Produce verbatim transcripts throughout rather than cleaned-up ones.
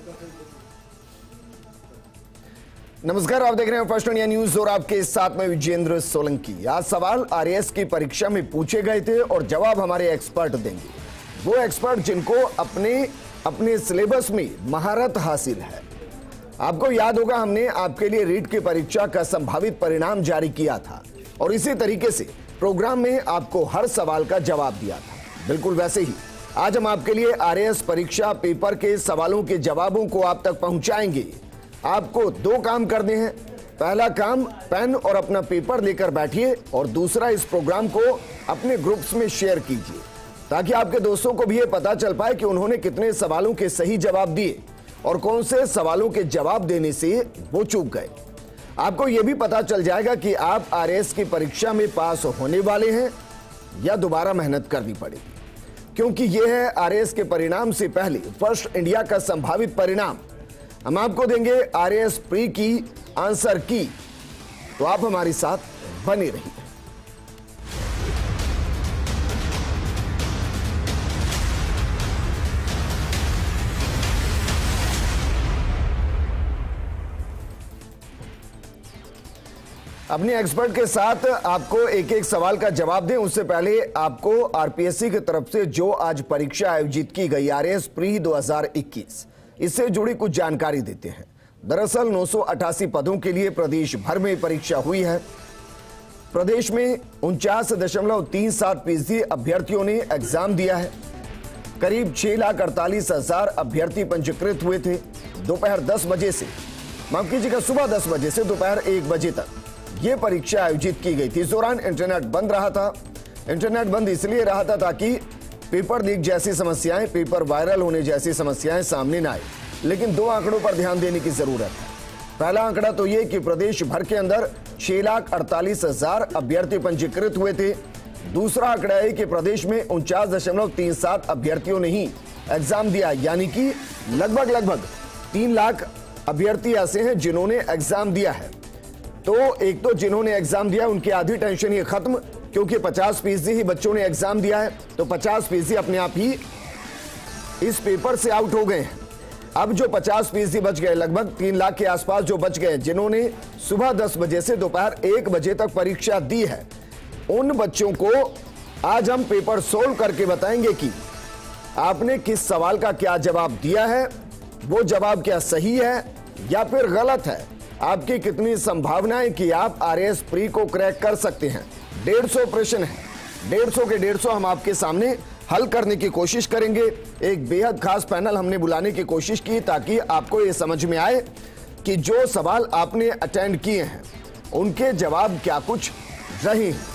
नमस्कार, आप देख रहे हैं फर्स्ट इंडिया न्यूज और आपके साथ में विजेंद्र सोलंकी। आज सवाल आरएएस की परीक्षा में पूछे गए थे और जवाब हमारे एक्सपर्ट देंगे। वो एक्सपर्ट जिनको अपने अपने सिलेबस में महारत हासिल है। आपको याद होगा, हमने आपके लिए रीट की परीक्षा का संभावित परिणाम जारी किया था और इसी तरीके से प्रोग्राम में आपको हर सवाल का जवाब दिया था। बिल्कुल वैसे ही आज हम आपके लिए आरएएस परीक्षा पेपर के सवालों के जवाबों को आप तक पहुंचाएंगे। आपको दो काम करने हैं। पहला काम, पेन और अपना पेपर लेकर बैठिए और दूसरा, इस प्रोग्राम को अपने ग्रुप्स में शेयर कीजिए ताकि आपके दोस्तों को भी ये पता चल पाए कि उन्होंने कितने सवालों के सही जवाब दिए और कौन से सवालों के जवाब देने से वो चूक गए। आपको यह भी पता चल जाएगा कि आप आरएएस की परीक्षा में पास होने वाले हैं या दोबारा मेहनत करनी पड़ेगी, क्योंकि यह है आरएएस के परिणाम से पहले फर्स्ट इंडिया का संभावित परिणाम। हम आपको देंगे आरएएस प्री की आंसर की, तो आप हमारे साथ बने रहिए। अपने एक्सपर्ट के साथ आपको एक एक सवाल का जवाब दें उससे पहले आपको आरपीएससी की तरफ से जो आज परीक्षा आयोजित की गई आरएएस प्री दो हज़ार इक्कीस, इससे जुड़ी कुछ जानकारी देते हैं। दरअसल नौ सौ अट्ठासी पदों के लिए प्रदेश भर में परीक्षा हुई है। प्रदेश में उनचास दशमलव तीन सात फीसदी अभ्यर्थियों ने एग्जाम दिया है। करीब छह लाख अड़तालीस हजार अभ्यर्थी पंजीकृत हुए थे। दोपहर दस बजे से माफ कीजिएगा सुबह दस बजे से दोपहर एक बजे तक ये परीक्षा आयोजित की गई थी। इस दौरान इंटरनेट बंद रहा था। इंटरनेट बंद इसलिए रहा था ताकि पेपर लीक जैसी समस्याएं, पेपर वायरल होने जैसी समस्याएं सामने न आए। लेकिन दो आंकड़ों पर ध्यान देने की जरूरत है। पहला आंकड़ा तो ये कि प्रदेश भर के अंदर छह लाख अड़तालीस हजार अभ्यर्थी पंजीकृत हुए थे। दूसरा आंकड़ा है कि प्रदेश में उनचास दशमलव तीन सात अभ्यर्थियों ने ही एग्जाम दिया, यानी कि लगभग लगभग तीन लाख अभ्यर्थी ऐसे हैं जिन्होंने एग्जाम दिया है। तो एक तो जिन्होंने एग्जाम दिया उनकी आधी टेंशन ये खत्म, क्योंकि पचास फीसदी ही बच्चों ने एग्जाम दिया है, तो पचास फीसदी अपने आप ही इस पेपर से आउट हो गए हैं। अब जो पचास फीसदी बच गए, लगभग तीन लाख के आसपास जो बच गए, जिन्होंने सुबह दस बजे से दोपहर एक बजे तक परीक्षा दी है, उन बच्चों को आज हम पेपर सोल्व करके बताएंगे कि आपने किस सवाल का क्या जवाब दिया है, वो जवाब क्या सही है या फिर गलत है, आपकी कितनी संभावनाएं कि आप आरएएस प्री को क्रैक कर सकते हैं। डेढ़ सौ प्रश्न है, डेढ़ सौ के डेढ़ सौ हम आपके सामने हल करने की कोशिश करेंगे। एक बेहद खास पैनल हमने बुलाने की कोशिश की ताकि आपको ये समझ में आए कि जो सवाल आपने अटेंड किए हैं उनके जवाब क्या कुछ रहे हैं।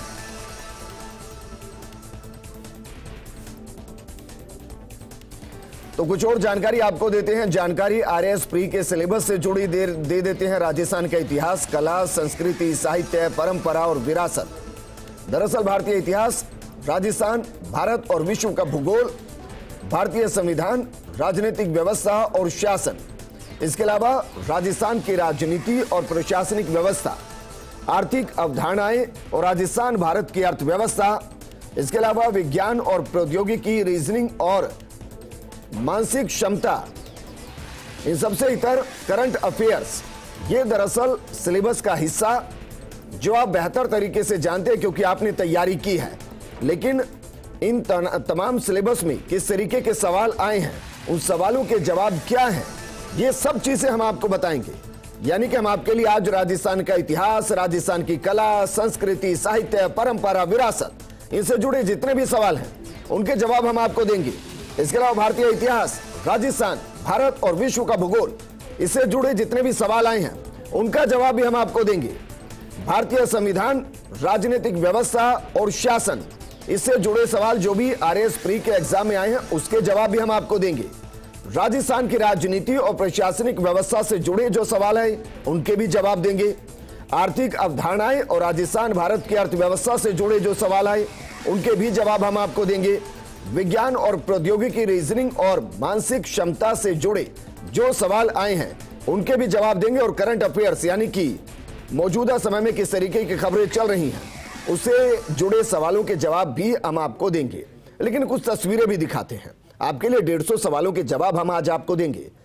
तो कुछ और जानकारी आपको देते हैं। जानकारी आरएएस प्री के सिलेबस से जुड़ी दे, दे देते हैं। राजस्थान का इतिहास, कला, संस्कृति, साहित्य, परंपरा और विरासत। दरअसल भारतीय इतिहास, राजस्थान, भारत और विश्व का भूगोल, भारतीय संविधान, राजनीतिक व्यवस्था और शासन, इसके अलावा राजस्थान की राजनीति और प्रशासनिक व्यवस्था, आर्थिक अवधारणाएं और राजस्थान भारत की अर्थव्यवस्था, इसके अलावा विज्ञान और प्रौद्योगिकी, रीजनिंग और मानसिक क्षमता, इन सबसे इतर करंट अफेयर्स। ये दरअसल सिलेबस का हिस्सा जो आप बेहतर तरीके से जानते हैं क्योंकि आपने तैयारी की है। लेकिन इन तमाम सिलेबस में किस तरीके के सवाल आए हैं, उन सवालों के जवाब क्या हैं, ये सब चीजें हम आपको बताएंगे। यानी कि हम आपके लिए आज राजस्थान का इतिहास, राजस्थान की कला, संस्कृति, साहित्य, परंपरा, विरासत, इनसे जुड़े जितने भी सवाल हैं उनके जवाब हम आपको देंगे। इसके अलावा भारतीय इतिहास, राजस्थान, भारत और विश्व का भूगोल, इससे जुड़े जितने भी सवाल आए हैं उनका जवाब भी हम आपको देंगे। भारतीय संविधान, राजनीतिक व्यवस्था और शासन, इससे जुड़े सवाल जो भी आरएएस प्री के एग्जाम में आए हैं उसके जवाब भी हम आपको देंगे। राजस्थान की राजनीति और प्रशासनिक व्यवस्था से जुड़े जो सवाल है उनके भी जवाब देंगे। आर्थिक अवधारणाएं और राजस्थान भारत की अर्थव्यवस्था से जुड़े जो सवाल है उनके भी जवाब हम आपको देंगे। विज्ञान और प्रौद्योगिकी, रीजनिंग और मानसिक क्षमता से जुड़े जो सवाल आए हैं उनके भी जवाब देंगे। और करंट अफेयर्स यानी कि मौजूदा समय में किस तरीके की खबरें चल रही हैं उससे जुड़े सवालों के जवाब भी हम आपको देंगे। लेकिन कुछ तस्वीरें भी दिखाते हैं आपके लिए। डेढ़ सौ सवालों के जवाब हम आज आपको देंगे।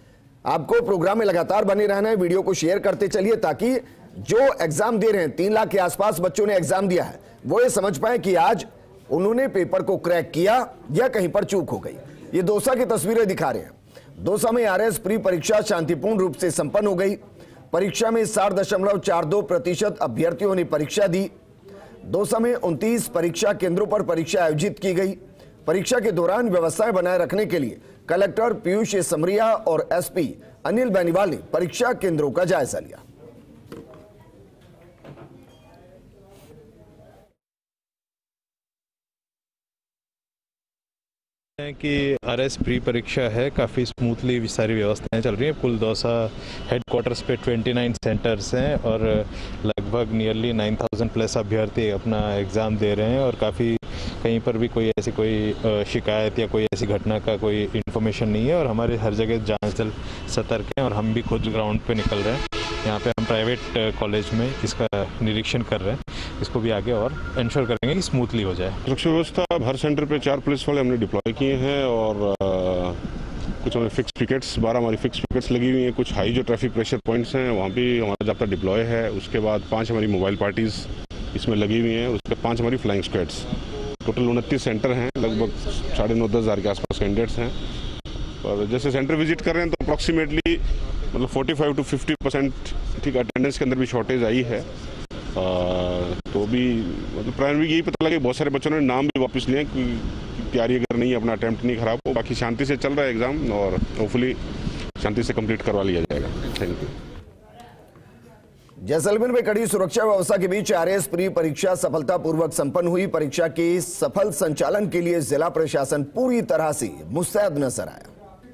आपको प्रोग्राम में लगातार बने रहना है, वीडियो को शेयर करते चलिए ताकि जो एग्जाम दे रहे हैं, तीन लाख के आसपास बच्चों ने एग्जाम दिया है, वो ये समझ पाए कि आज उन्होंने पेपर को क्रैक किया या कहीं पर चूक हो गई। ये दौसा की तस्वीरें दिखा रहे हैं। दौसा में आरएएस प्री परीक्षा शांतिपूर्ण रूप से संपन्न हो गई। परीक्षा में साठ दशमलव चार दो प्रतिशत अभ्यर्थियों ने परीक्षा दी। दौसा में उनतीस परीक्षा केंद्रों पर परीक्षा आयोजित की गई। परीक्षा के दौरान व्यवस्थाएं बनाए रखने के लिए कलेक्टर पीयूष समरिया और एसपी अनिल बेनीवाल ने परीक्षा केंद्रों का जायजा लिया। कि आरएएस प्री परीक्षा है, काफ़ी स्मूथली सारी व्यवस्थाएं चल रही हैं। कुल दौसा हेडक्वार्टर्स पे उनतीस सेंटर्स हैं और लगभग नियरली नौ हज़ार प्लस अभ्यर्थी अपना एग्ज़ाम दे रहे हैं और काफ़ी कहीं पर भी कोई ऐसी कोई शिकायत या कोई ऐसी घटना का कोई इन्फॉर्मेशन नहीं है और हमारे हर जगह जांच दल सतर्क हैं और हम भी खुद ग्राउंड पे निकल रहे हैं। यहाँ पे हम प्राइवेट कॉलेज में इसका निरीक्षण कर रहे हैं, इसको भी आगे और इंश्योर करेंगे कि स्मूथली हो जाए। सुरक्षा व्यवस्था हर सेंटर पे चार पुलिस वाले हमने डिप्लॉय किए हैं और आ, कुछ हमें फिक्स पिकेट्स, बारह हमारी फिक्स पिकेट्स लगी हुई हैं। कुछ हाई जो ट्रैफिक प्रेशर पॉइंट्स हैं वहाँ भी हमारा जाब्ता डिप्लॉय है। उसके बाद पाँच हमारी मोबाइल पार्टीज़ इसमें लगी हुई हैं। उसके पाँच हमारी फ्लाइंग स्क्वाड्स। टोटल उनतीस सेंटर हैं, लगभग साढ़े नौ दस हज़ार के आसपास कैंडिडेट्स हैं। और जैसे सेंटर विजिट कर रहे हैं तो अप्रॉक्सीमेटली मतलब पैंतालीस टू पचास परसेंट ठीक अटेंडेंस के अंदर भी शॉर्टेज आई है। आ, तो भी मतलब प्राइमरी यही पता लगा कि बहुत सारे बच्चों ने नाम भी वापस लिए कि तैयारी अगर नहीं, अपना अटैम्प्ट नहीं खराब हो। बाकी शांति से चल रहा है एग्जाम और होपफुली शांति से कंप्लीट करवा लिया जाएगा। Thank you. जैसलमेर में कड़ी सुरक्षा व्यवस्था के बीच आरएएस प्री परीक्षा सफलतापूर्वक संपन्न हुई। परीक्षा के सफल संचालन के लिए जिला प्रशासन पूरी तरह से मुस्तैद नजर आया।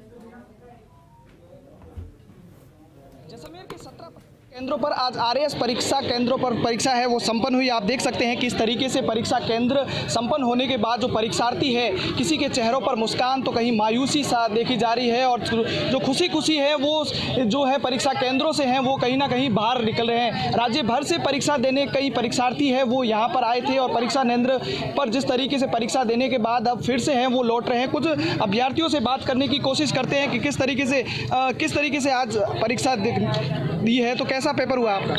जैसलमेर के सत्रह केंद्रों पर आज आरएएस परीक्षा केंद्रों पर परीक्षा है वो संपन्न हुई। आप देख सकते हैं किस तरीके से परीक्षा केंद्र संपन्न होने के बाद जो परीक्षार्थी है, किसी के चेहरों पर मुस्कान तो कहीं मायूसी सा देखी जा रही है और जो खुशी खुशी है वो जो है परीक्षा केंद्रों से हैं वो कहीं ना कहीं बाहर निकल रहे हैं। राज्य भर से परीक्षा देने कई परीक्षार्थी है वो यहाँ पर आए थे और परीक्षा केंद्र पर जिस तरीके से परीक्षा देने के बाद अब फिर से हैं वो लौट रहे हैं। कुछ अभ्यर्थियों से बात करने की कोशिश करते हैं कि किस तरीके से आ, किस तरीके से आज परीक्षा दी है। तो कैसा पेपर हुआ आपका?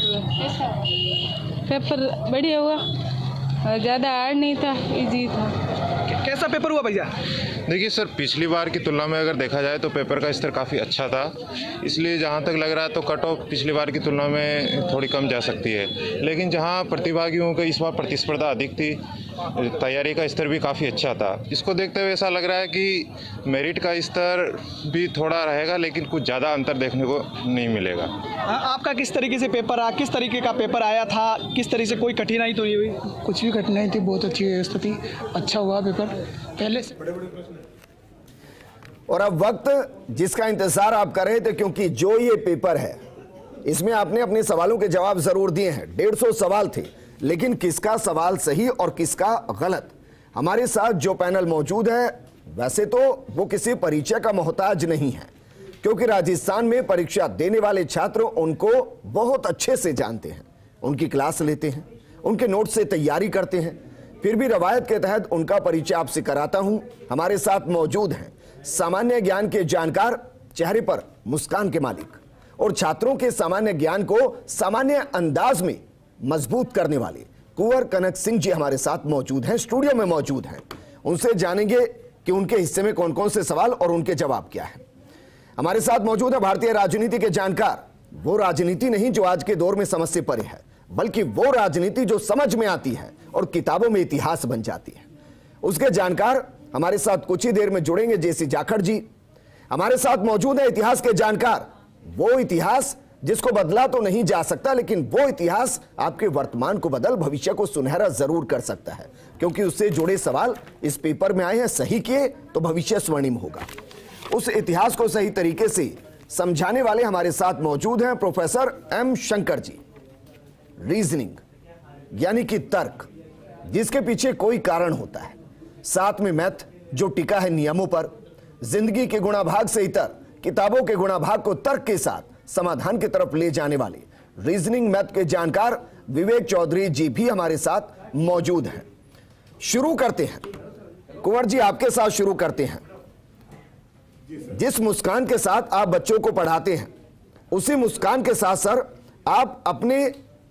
पेपर बढ़िया हुआ, ज़्यादा हार्ड नहीं था, इजी था। कैसा पेपर हुआ भैया? देखिए सर, पिछली बार की तुलना में अगर देखा जाए तो पेपर का स्तर काफ़ी अच्छा था, इसलिए जहाँ तक लग रहा है तो कट ऑफ पिछली बार की तुलना में थोड़ी कम जा सकती है। लेकिन जहाँ प्रतिभागियों का इस बार प्रतिस्पर्धा अधिक थी, तैयारी का स्तर भी काफ़ी अच्छा था। इसको देखते हुए ऐसा लग रहा है कि मेरिट का स्तर भी थोड़ा रहेगा, लेकिन कुछ ज़्यादा अंतर देखने को नहीं मिलेगा। आपका किस तरीके से पेपर आया, किस तरीके का पेपर आया था, किस तरह से कोई कठिनाई तो नहीं हुई? कुछ भी कठिनाई थी, बहुत अच्छी व्यवस्था थी, अच्छा हुआ पेपर पहले से। और अब वक्त जिसका इंतजार आप कर रहे थे, क्योंकि जो ये पेपर है इसमें आपने अपने सवालों के जवाब जरूर दिए हैं। डेढ़ सौ सवाल थे, लेकिन किसका सवाल सही और किसका गलत? हमारे साथ जो पैनल मौजूद है वैसे तो वो किसी परिचय का मोहताज नहीं है, क्योंकि राजस्थान में परीक्षा देने वाले छात्र उनको बहुत अच्छे से जानते हैं, उनकी क्लास लेते हैं, उनके नोट से तैयारी करते हैं। फिर भी रवायत के तहत उनका परिचय आपसे कराता हूं। हमारे साथ मौजूद हैं सामान्य ज्ञान के जानकार, चेहरे पर मुस्कान के मालिक और छात्रों के सामान्य ज्ञान को सामान्य अंदाज में मजबूत करने वाले कुंवर कनक सिंह जी हमारे साथ मौजूद हैं, स्टूडियो में मौजूद हैं। उनसे जानेंगे कि उनके हिस्से में कौन कौन से सवाल और उनके जवाब क्या है। हमारे साथ मौजूद है भारतीय राजनीति के जानकार, वो राजनीति नहीं जो आज के दौर में समझ से परे है, बल्कि वो राजनीति जो समझ में आती है और किताबों में इतिहास बन जाती है। उसके जानकार हमारे साथ कुछ ही देर में जुड़ेंगे। जेसी जाखड़ जी हमारे साथ मौजूद है, इतिहास के जानकार, वो इतिहास जिसको बदला तो नहीं जा सकता, लेकिन वो इतिहास आपके वर्तमान को बदल भविष्य को सुनहरा जरूर कर सकता है, क्योंकि उससे जुड़े सवाल इस पेपर में आए हैं। सही किए तो भविष्य स्वर्णिम होगा। उस इतिहास को सही तरीके से समझाने वाले हमारे साथ मौजूद हैं professor M Shankar ji. Reasoning यानी कि तर्क, जिसके पीछे कोई कारण होता है, साथ में मैथ जो टिका है नियमों पर, जिंदगी के गुणाभाग से इतर किताबों के गुणाभाग को तर्क के साथ समाधान की तरफ ले जाने वाले रीजनिंग मैथ के जानकार विवेक चौधरी जी भी हमारे साथ मौजूद हैं। शुरू करते हैं, कुंवर जी आपके साथ शुरू करते हैं। जिस मुस्कान के साथ आप बच्चों को पढ़ाते हैं, उसी मुस्कान के साथ सर आप अपने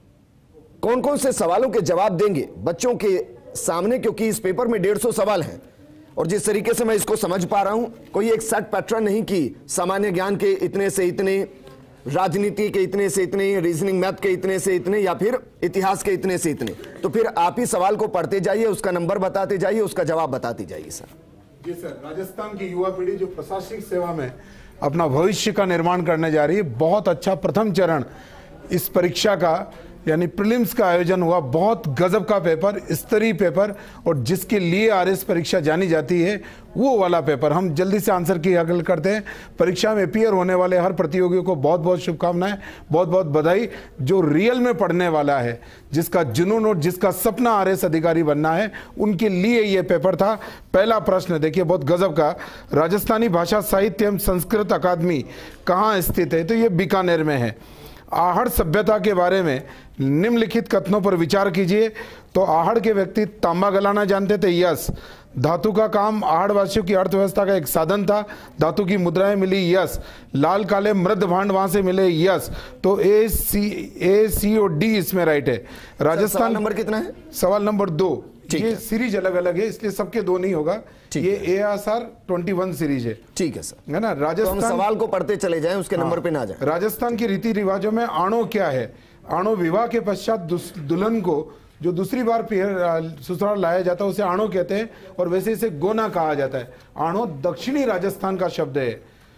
कौन कौन से सवालों के जवाब देंगे बच्चों के सामने, क्योंकि इस पेपर में डेढ़ सौ सवाल हैं और जिस तरीके से मैं इसको समझ पा रहा हूं, कोई एक सेट पैटर्न नहीं कि सामान्य ज्ञान के इतने से इतने, राजनीति के इतने से इतने, रीजनिंग मैथ के इतने से इतने, या फिर इतिहास के इतने से इतने। तो फिर आप ही सवाल को पढ़ते जाइए, उसका नंबर बताते जाइए, उसका जवाब बताते जाइए। सर जी सर, राजस्थान की युवा पीढ़ी जो प्रशासनिक सेवा में अपना भविष्य का निर्माण करने जा रही है, बहुत अच्छा प्रथम चरण इस परीक्षा का यानी प्रीलिम्स का आयोजन हुआ। बहुत गजब का पेपर, स्तरीय पेपर, और जिसके लिए आरएस परीक्षा जानी जाती है वो वाला पेपर। हम जल्दी से आंसर की हल करते हैं। परीक्षा में अपीयर होने वाले हर प्रतियोगी को बहुत बहुत शुभकामनाएं, बहुत बहुत बधाई। जो रियल में पढ़ने वाला है, जिसका जुनून और जिसका सपना आरएस अधिकारी बनना है, उनके लिए ये पेपर था। पहला प्रश्न देखिए, बहुत गजब का। राजस्थानी भाषा साहित्य एवं संस्कृत अकादमी कहाँ स्थित है? तो ये बीकानेर में है। आहड़ सभ्यता के बारे में निम्नलिखित कथनों पर विचार कीजिए। तो आहड़ के व्यक्ति तांबा गलाना जानते थे, यस। धातु का काम आहड़ वासियों की अर्थव्यवस्था का एक साधन था, धातु की मुद्राएं मिली, यस। लाल काले मृद भांड वहां से मिले, यस। तो ए सी ए सी और डी इसमें राइट है। राजस्थान नंबर कितना है? सवाल नंबर दो। ये सीरीज अलग अलग है, इसलिए सबके दो नहीं होगा। ये ए एस आर इक्कीस सीरीज है। ठीक है सर, है ना। राजस्थान, तो हम सवाल को पढ़ते चले जाएं, उसके नंबर पे ना जाएं। राजस्थान की रीति रिवाजों में आणो क्या है? आणो विवाह के पश्चात दुल्हन को जो दूसरी बार ससुराल लाया जाता है उसे आणो कहते हैं, और वैसे इसे गोना कहा जाता है। आणो दक्षिणी राजस्थान का शब्द है।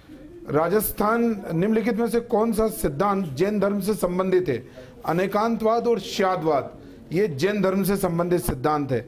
राजस्थान निम्नलिखित में से कौन सा सिद्धांत जैन धर्म से संबंधित है? अनेकांतवाद और श्यादवाद, ये जैन धर्म से संबंधित सिद्धांत है।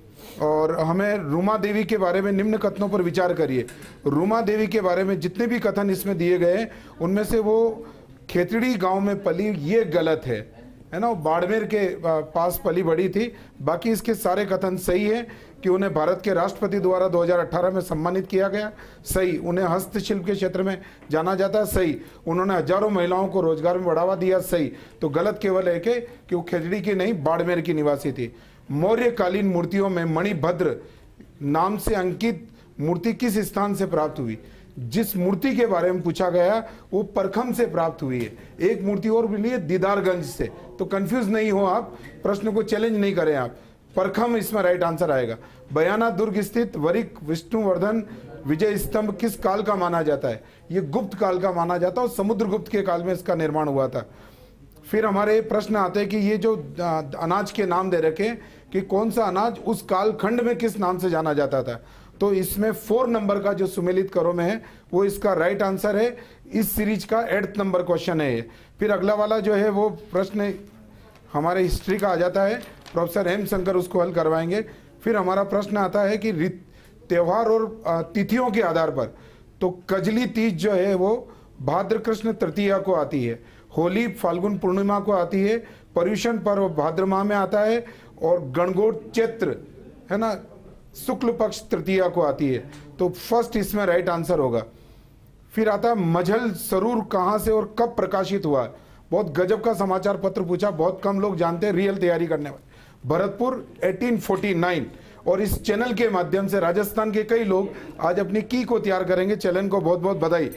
और हमें रूमा देवी के बारे में निम्न कथनों पर विचार करिए। रूमा देवी के बारे में जितने भी कथन इसमें दिए गए हैं, उनमें से वो खेतड़ी गांव में पली, ये गलत है, है ना। वो बाड़मेर के पास पली बड़ी थी। बाकी इसके सारे कथन सही है कि उन्हें भारत के राष्ट्रपति द्वारा दो हज़ार अठारह में सम्मानित किया गया, सही। उन्हें हस्तशिल्प के क्षेत्र में जाना जाता है, सही। उन्होंने हजारों महिलाओं को रोजगार में बढ़ावा दिया, सही। तो गलत केवल है कि, कि वो खेतड़ी की नहीं, बाड़मेर की निवासी थी। मौर्यकालीन मूर्तियों में मणिभद्र नाम से अंकित मूर्ति किस स्थान से प्राप्त हुई? जिस मूर्ति के बारे में पूछा गया वो परखम से प्राप्त हुई है। एक मूर्ति और मिली है दीदारगंज से। तो कंफ्यूज नहीं हो आप, प्रश्न को चैलेंज नहीं करें आप, परखम इसमें राइट आंसर आएगा। बयाना दुर्ग स्थित वरिक विष्णुवर्धन विजय स्तंभ किस काल का माना जाता है? ये गुप्त काल का माना जाता है और समुद्रगुप्त के काल में इसका निर्माण हुआ था। फिर हमारे प्रश्न आते हैं कि ये जो अनाज के नाम दे रखे कि कौन सा अनाज उस काल खंड में किस नाम से जाना जाता था। तो इसमें फोर नंबर का जो सुमेलित करो में है वो इसका राइट आंसर है। इस सीरीज का एट्थ नंबर क्वेश्चन है ये। फिर अगला वाला जो है वो प्रश्न हमारे हिस्ट्री का आ जाता है, प्रोफेसर हेम शंकर उसको हल करवाएंगे। फिर हमारा प्रश्न आता है कि त्योहार और तिथियों के आधार पर, तो कजली तीज जो है वो भाद्र कृष्ण तृतीया को आती है, होली फाल्गुन पूर्णिमा को आती है, पर्युषण पर्व भाद्र माह में आता है, और गणगौर चैत्र है ना शुक्ल पक्ष तृतीया को आती है। तो फर्स्ट इसमें राइट आंसर होगा। फिर आता है मझल सरूर कहां से और कब प्रकाशित हुआ? बहुत गजब का समाचार पत्र पूछा, बहुत कम लोग जानते हैं, रियल तैयारी करने वाले। भरतपुर अठारह सौ उनचास। और इस चैनल के माध्यम से राजस्थान के कई लोग आज अपनी की को तैयार करेंगे। चैनल को बहुत बहुत बधाई।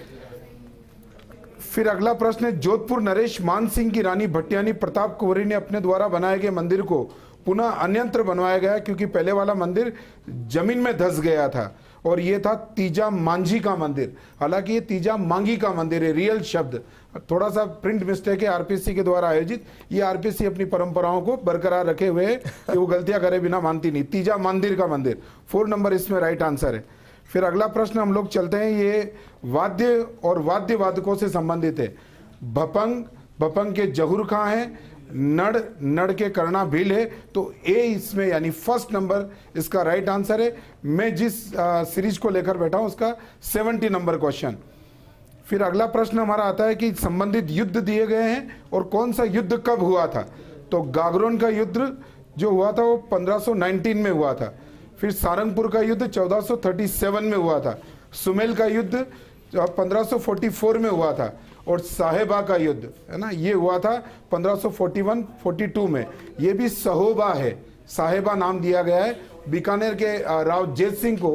फिर अगला प्रश्न है, जोधपुर नरेश मान सिंह की रानी भट्टियानी प्रताप कुंवरी ने अपने द्वारा बनाए गए मंदिर को पुनः अन्यंत्र बनवाया गया, क्योंकि पहले वाला मंदिर जमीन में धंस गया था और ये था तीजा मांझी का मंदिर। हालांकि ये तीजा मांगी का मंदिर है, रियल शब्द थोड़ा सा प्रिंट मिस्टेक है आरपीसी के द्वारा आयोजित। ये आरपीसी अपनी परंपराओं को बरकरार रखे हुए है कि वो गलतियां करे बिना मानती नहीं। तीजा मंदिर का मंदिर, फोर नंबर इसमें राइट आंसर है। फिर अगला प्रश्न हम लोग चलते हैं, ये वाद्य और वाद्य वादकों से संबंधित है। भपंग, भपंग के जहुर कहाँ है? नड़, नड़ के करना भील है। तो ए इसमें यानी फर्स्ट नंबर इसका राइट आंसर है। मैं जिस आ, सीरीज को लेकर बैठा हूं उसका सेवेंटी नंबर क्वेश्चन। फिर अगला प्रश्न हमारा आता है कि संबंधित युद्ध दिए गए हैं और कौन सा युद्ध कब हुआ था? तो गागरोन का युद्ध जो हुआ था वो पंद्रह सौ उन्नीस में हुआ था। फिर सारंगपुर का युद्ध चौदह सौ सैंतीस में हुआ था। सुमेल का युद्ध पंद्रह सौ चौवालीस में हुआ था। और साहेबा का युद्ध है ना ये हुआ था पंद्रह सौ इकतालीस बयालीस में। ये भी सहोबा है, साहेबा नाम दिया गया है। बीकानेर के राव जैत सिंह को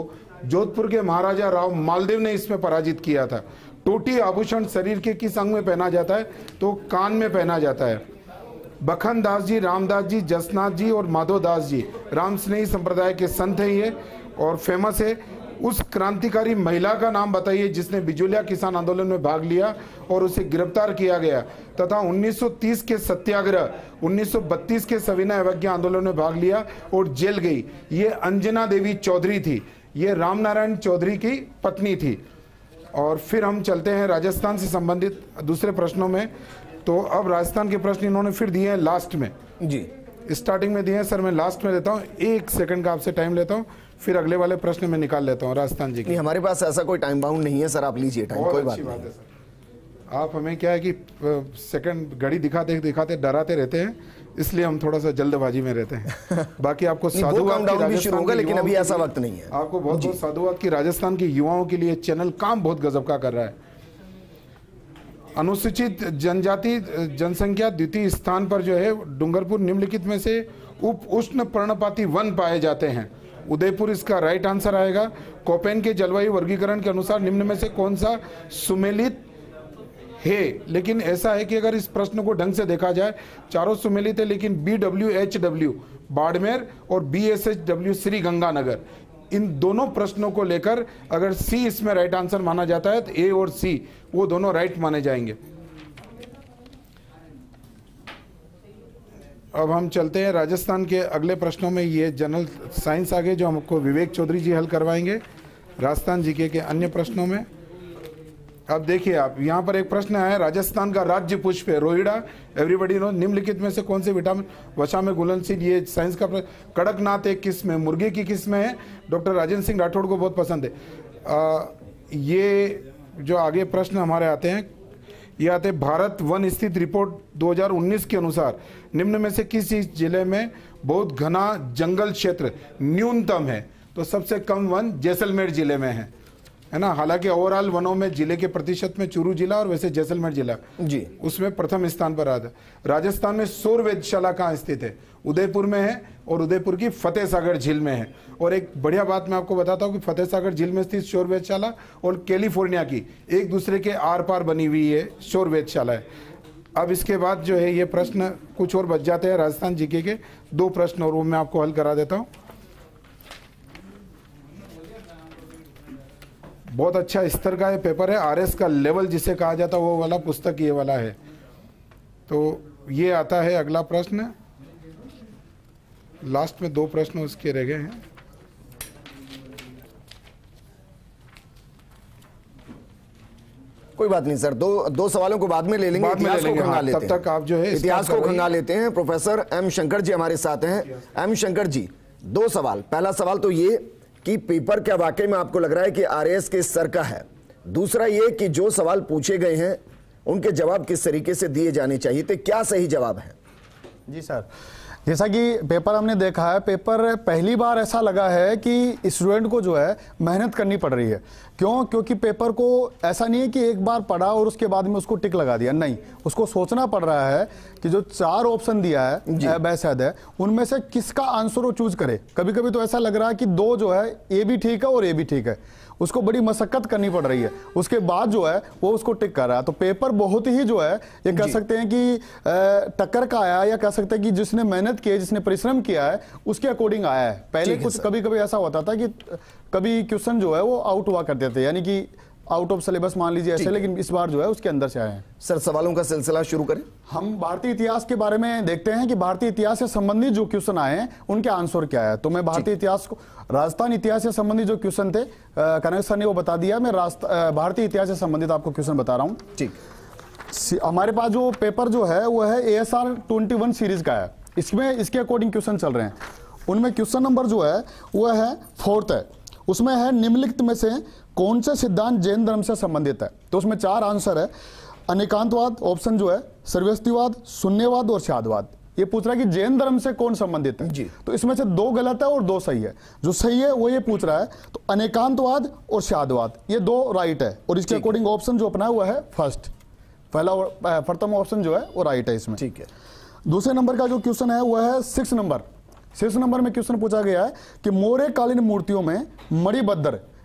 जोधपुर के महाराजा राव मालदेव ने इसमें पराजित किया था। टोटी आभूषण शरीर के किस अंग में पहना जाता है? तो कान में पहना जाता है। बखन दास जी, रामदास जी, जसनाथ जी और माधव दास जी राम स्नेही संप्रदाय के संत हैं ये और फेमस है। उस क्रांतिकारी महिला का नाम बताइए जिसने बिजुलिया किसान आंदोलन में भाग लिया और उसे गिरफ्तार किया गया तथा उन्नीस सौ तीस के सत्याग्रह, उन्नीस सौ बत्तीस के सविनय अवज्ञा आंदोलन में भाग लिया और जेल गई। ये अंजना देवी चौधरी थी। ये रामनारायण चौधरी की पत्नी थी। और फिर हम चलते हैं राजस्थान से संबंधित दूसरे प्रश्नों में। तो अब राजस्थान के प्रश्न इन्होंने फिर दिए हैं लास्ट में। जी, स्टार्टिंग में दिए हैं सर, मैं लास्ट में लेता हूँ, एक सेकंड का आपसे टाइम लेता हूँ, फिर अगले वाले प्रश्न में निकाल लेता हूँ राजस्थान जी की। हमारे पास ऐसा कोई टाइम बाउंड नहीं है सर, आप लीजिए टाइम, कोई बात नहीं। है सर, आप हमें क्या है कि सेकंड घड़ी दिखाते दिखाते डराते रहते हैं, इसलिए हम थोड़ा सा जल्दबाजी में रहते हैं। बाकी आपको साधुवाद की शुरू होगा, लेकिन अभी ऐसा वक्त नहीं है। आपको बहुत बहुत साधुवाद की राजस्थान के युवाओं के लिए चैनल काम बहुत गजब का कर रहा है। अनुसूचित जनजाति जनसंख्या द्वितीय स्थान पर जो है डूंगरपुर निम्नलिखित में से उप उष्ण पर्णपाती वन पाए जाते हैं। उदयपुर इसका राइट आंसर आएगा। कोपेन के जलवायु वर्गीकरण के अनुसार निम्न में से कौन सा सुमेलित है? लेकिन ऐसा है कि अगर इस प्रश्न को ढंग से देखा जाए, चारों सुमेलित है, लेकिन B W H W Barmer और B S H W Shri Ganganagar, इन दोनों प्रश्नों को लेकर अगर सी इसमें राइट आंसर माना जाता है तो ए और सी वो दोनों राइट माने जाएंगे। अब हम चलते हैं राजस्थान के अगले प्रश्नों में। ये जनरल साइंस आगे जो हमको विवेक चौधरी जी हल करवाएंगे राजस्थान जीके के अन्य प्रश्नों में। अब देखिए आप, यहाँ पर एक प्रश्न है, राजस्थान का राज्य पुष्प है रोहिड़ा, एवरीबडी नो, निम्नलिखित में से कौन से विटामिन वसा में घुलनशील? ये साइंस का प्रश्न। कड़कनाथ एक किस्म है, मुर्गे की किस्म है, डॉक्टर राजेंद्र सिंह राठौड़ को बहुत पसंद है। आ, ये जो आगे प्रश्न हमारे आते हैं, ये आते हैं भारत वन स्थित रिपोर्ट दो हज़ार उन्नीस के अनुसार निम्न में से किस जिले में बहुत घना जंगल क्षेत्र न्यूनतम है? तो सबसे कम वन जैसलमेर जिले में है, है ना। हालांकि ओवरऑल वनों में जिले के प्रतिशत में चूरू जिला और वैसे जैसलमेर जिला जी उसमें प्रथम स्थान पर आता है। राजस्थान में सौर वेधशाला कहाँ स्थित है? उदयपुर में है और उदयपुर की फतेह सागर झील में है। और एक बढ़िया बात मैं आपको बताता हूँ कि फतेह सागर झील में स्थित सौर वेधशाला और कैलिफोर्निया की एक दूसरे के आर पार बनी हुई है सौर वेधशाला है। अब इसके बाद जो है ये प्रश्न कुछ और बच जाते हैं राजस्थान जीके के, दो प्रश्न और वो मैं आपको हल करा देता हूँ। बहुत अच्छा स्तर का ये पेपर है, आरएस का लेवल जिसे कहा जाता है वो वाला पुस्तक ये वाला है। तो ये आता है अगला प्रश्न, लास्ट में दो प्रश्न उसके रह गए हैं। कोई बात नहीं सर, दो दो सवालों को बाद में ले लेंगे, बाद में ले लेंगे। हाँ, तब तक आप जो है इतिहास को खंगा लेते हैं। प्रोफेसर एम शंकर जी हमारे साथ हैं। एम शंकर जी, दो सवाल। पहला सवाल तो ये कि पेपर क्या वाकई में आपको लग रहा है कि आरएएस के स्तर का है? दूसरा ये कि जो सवाल पूछे गए हैं उनके जवाब किस तरीके से दिए जाने चाहिए थे, क्या सही जवाब है? जी सर, जैसा कि पेपर हमने देखा है, पेपर पहली बार ऐसा लगा है कि स्टूडेंट को जो है मेहनत करनी पड़ रही है। क्यों? क्योंकि पेपर को ऐसा नहीं है कि एक बार पढ़ा और उसके बाद में उसको टिक लगा दिया, नहीं, उसको सोचना पड़ रहा है कि जो चार ऑप्शन दिया है बैसाद है उनमें से किसका आंसर वो चूज करे। कभी कभी तो ऐसा लग रहा है कि दो जो है ए भी ठीक है और ए भी ठीक है, उसको बड़ी मशक्कत करनी पड़ रही है, उसके बाद जो है वो उसको टिक कर रहा है। तो पेपर बहुत ही जो है ये कह सकते हैं कि टक्कर का आया, या कह सकते हैं कि जिसने मेहनत की है, जिसने परिश्रम किया है उसके अकॉर्डिंग आया है। पहले कुछ कभी कभी ऐसा होता था कि कभी क्वेश्चन जो है वो आउट हुआ करते थे, यानी कि आउट ऑफ सिलेबस मान लीजिए ऐसे, लेकिन इस बार जो है उसके अंदर से आए हैं। सर सवालों का सिलसिला शुरू करें। हम भारतीय इतिहास के बारे में देखते हैं कि भारतीय इतिहास से संबंधित जो क्वेश्चन आए हैं उनके आंसर क्या है। तो मैं भारतीय इतिहास को, राजस्थान इतिहास से संबंधित जो क्वेश्चन थे कनक सर ने वो बता दिया, मैं भारतीय इतिहास से संबंधित आपको क्वेश्चन बता रहा हूँ। ठीक, हमारे पास जो पेपर जो है वो है A S R twenty one series का है, इसमें इसके अकॉर्डिंग क्वेश्चन चल रहे हैं। उनमें क्वेश्चन नंबर जो है वो है फोर्थ है, उसमें है निम्नलिखित में से कौन से सिद्धांत जैन धर्म से संबंधित है? तो उसमें चार आंसर है, अनेकांतवाद ऑप्शन जो है, सर्वस्तिवाद, शून्यवाद और शादवाद। ये पूछ रहा है कि जैन धर्म से कौन संबंधित है जी। तो इसमें से दो गलत है और दो सही है। जो सही है वो ये पूछ रहा है, तो अनेकांतवाद और शादवाद ये दो राइट है, और इसके अकॉर्डिंग ऑप्शन जो अपना हुआ है फर्स्ट, पहला प्रथम ऑप्शन जो है वो राइट है इसमें। ठीक है, दूसरे नंबर का जो क्वेश्चन है वो है सिक्स नंबर। सिक्स नंबर में क्वेश्चन पूछा गया है कि मौर्य कालीन मूर्तियों में मणिबद्र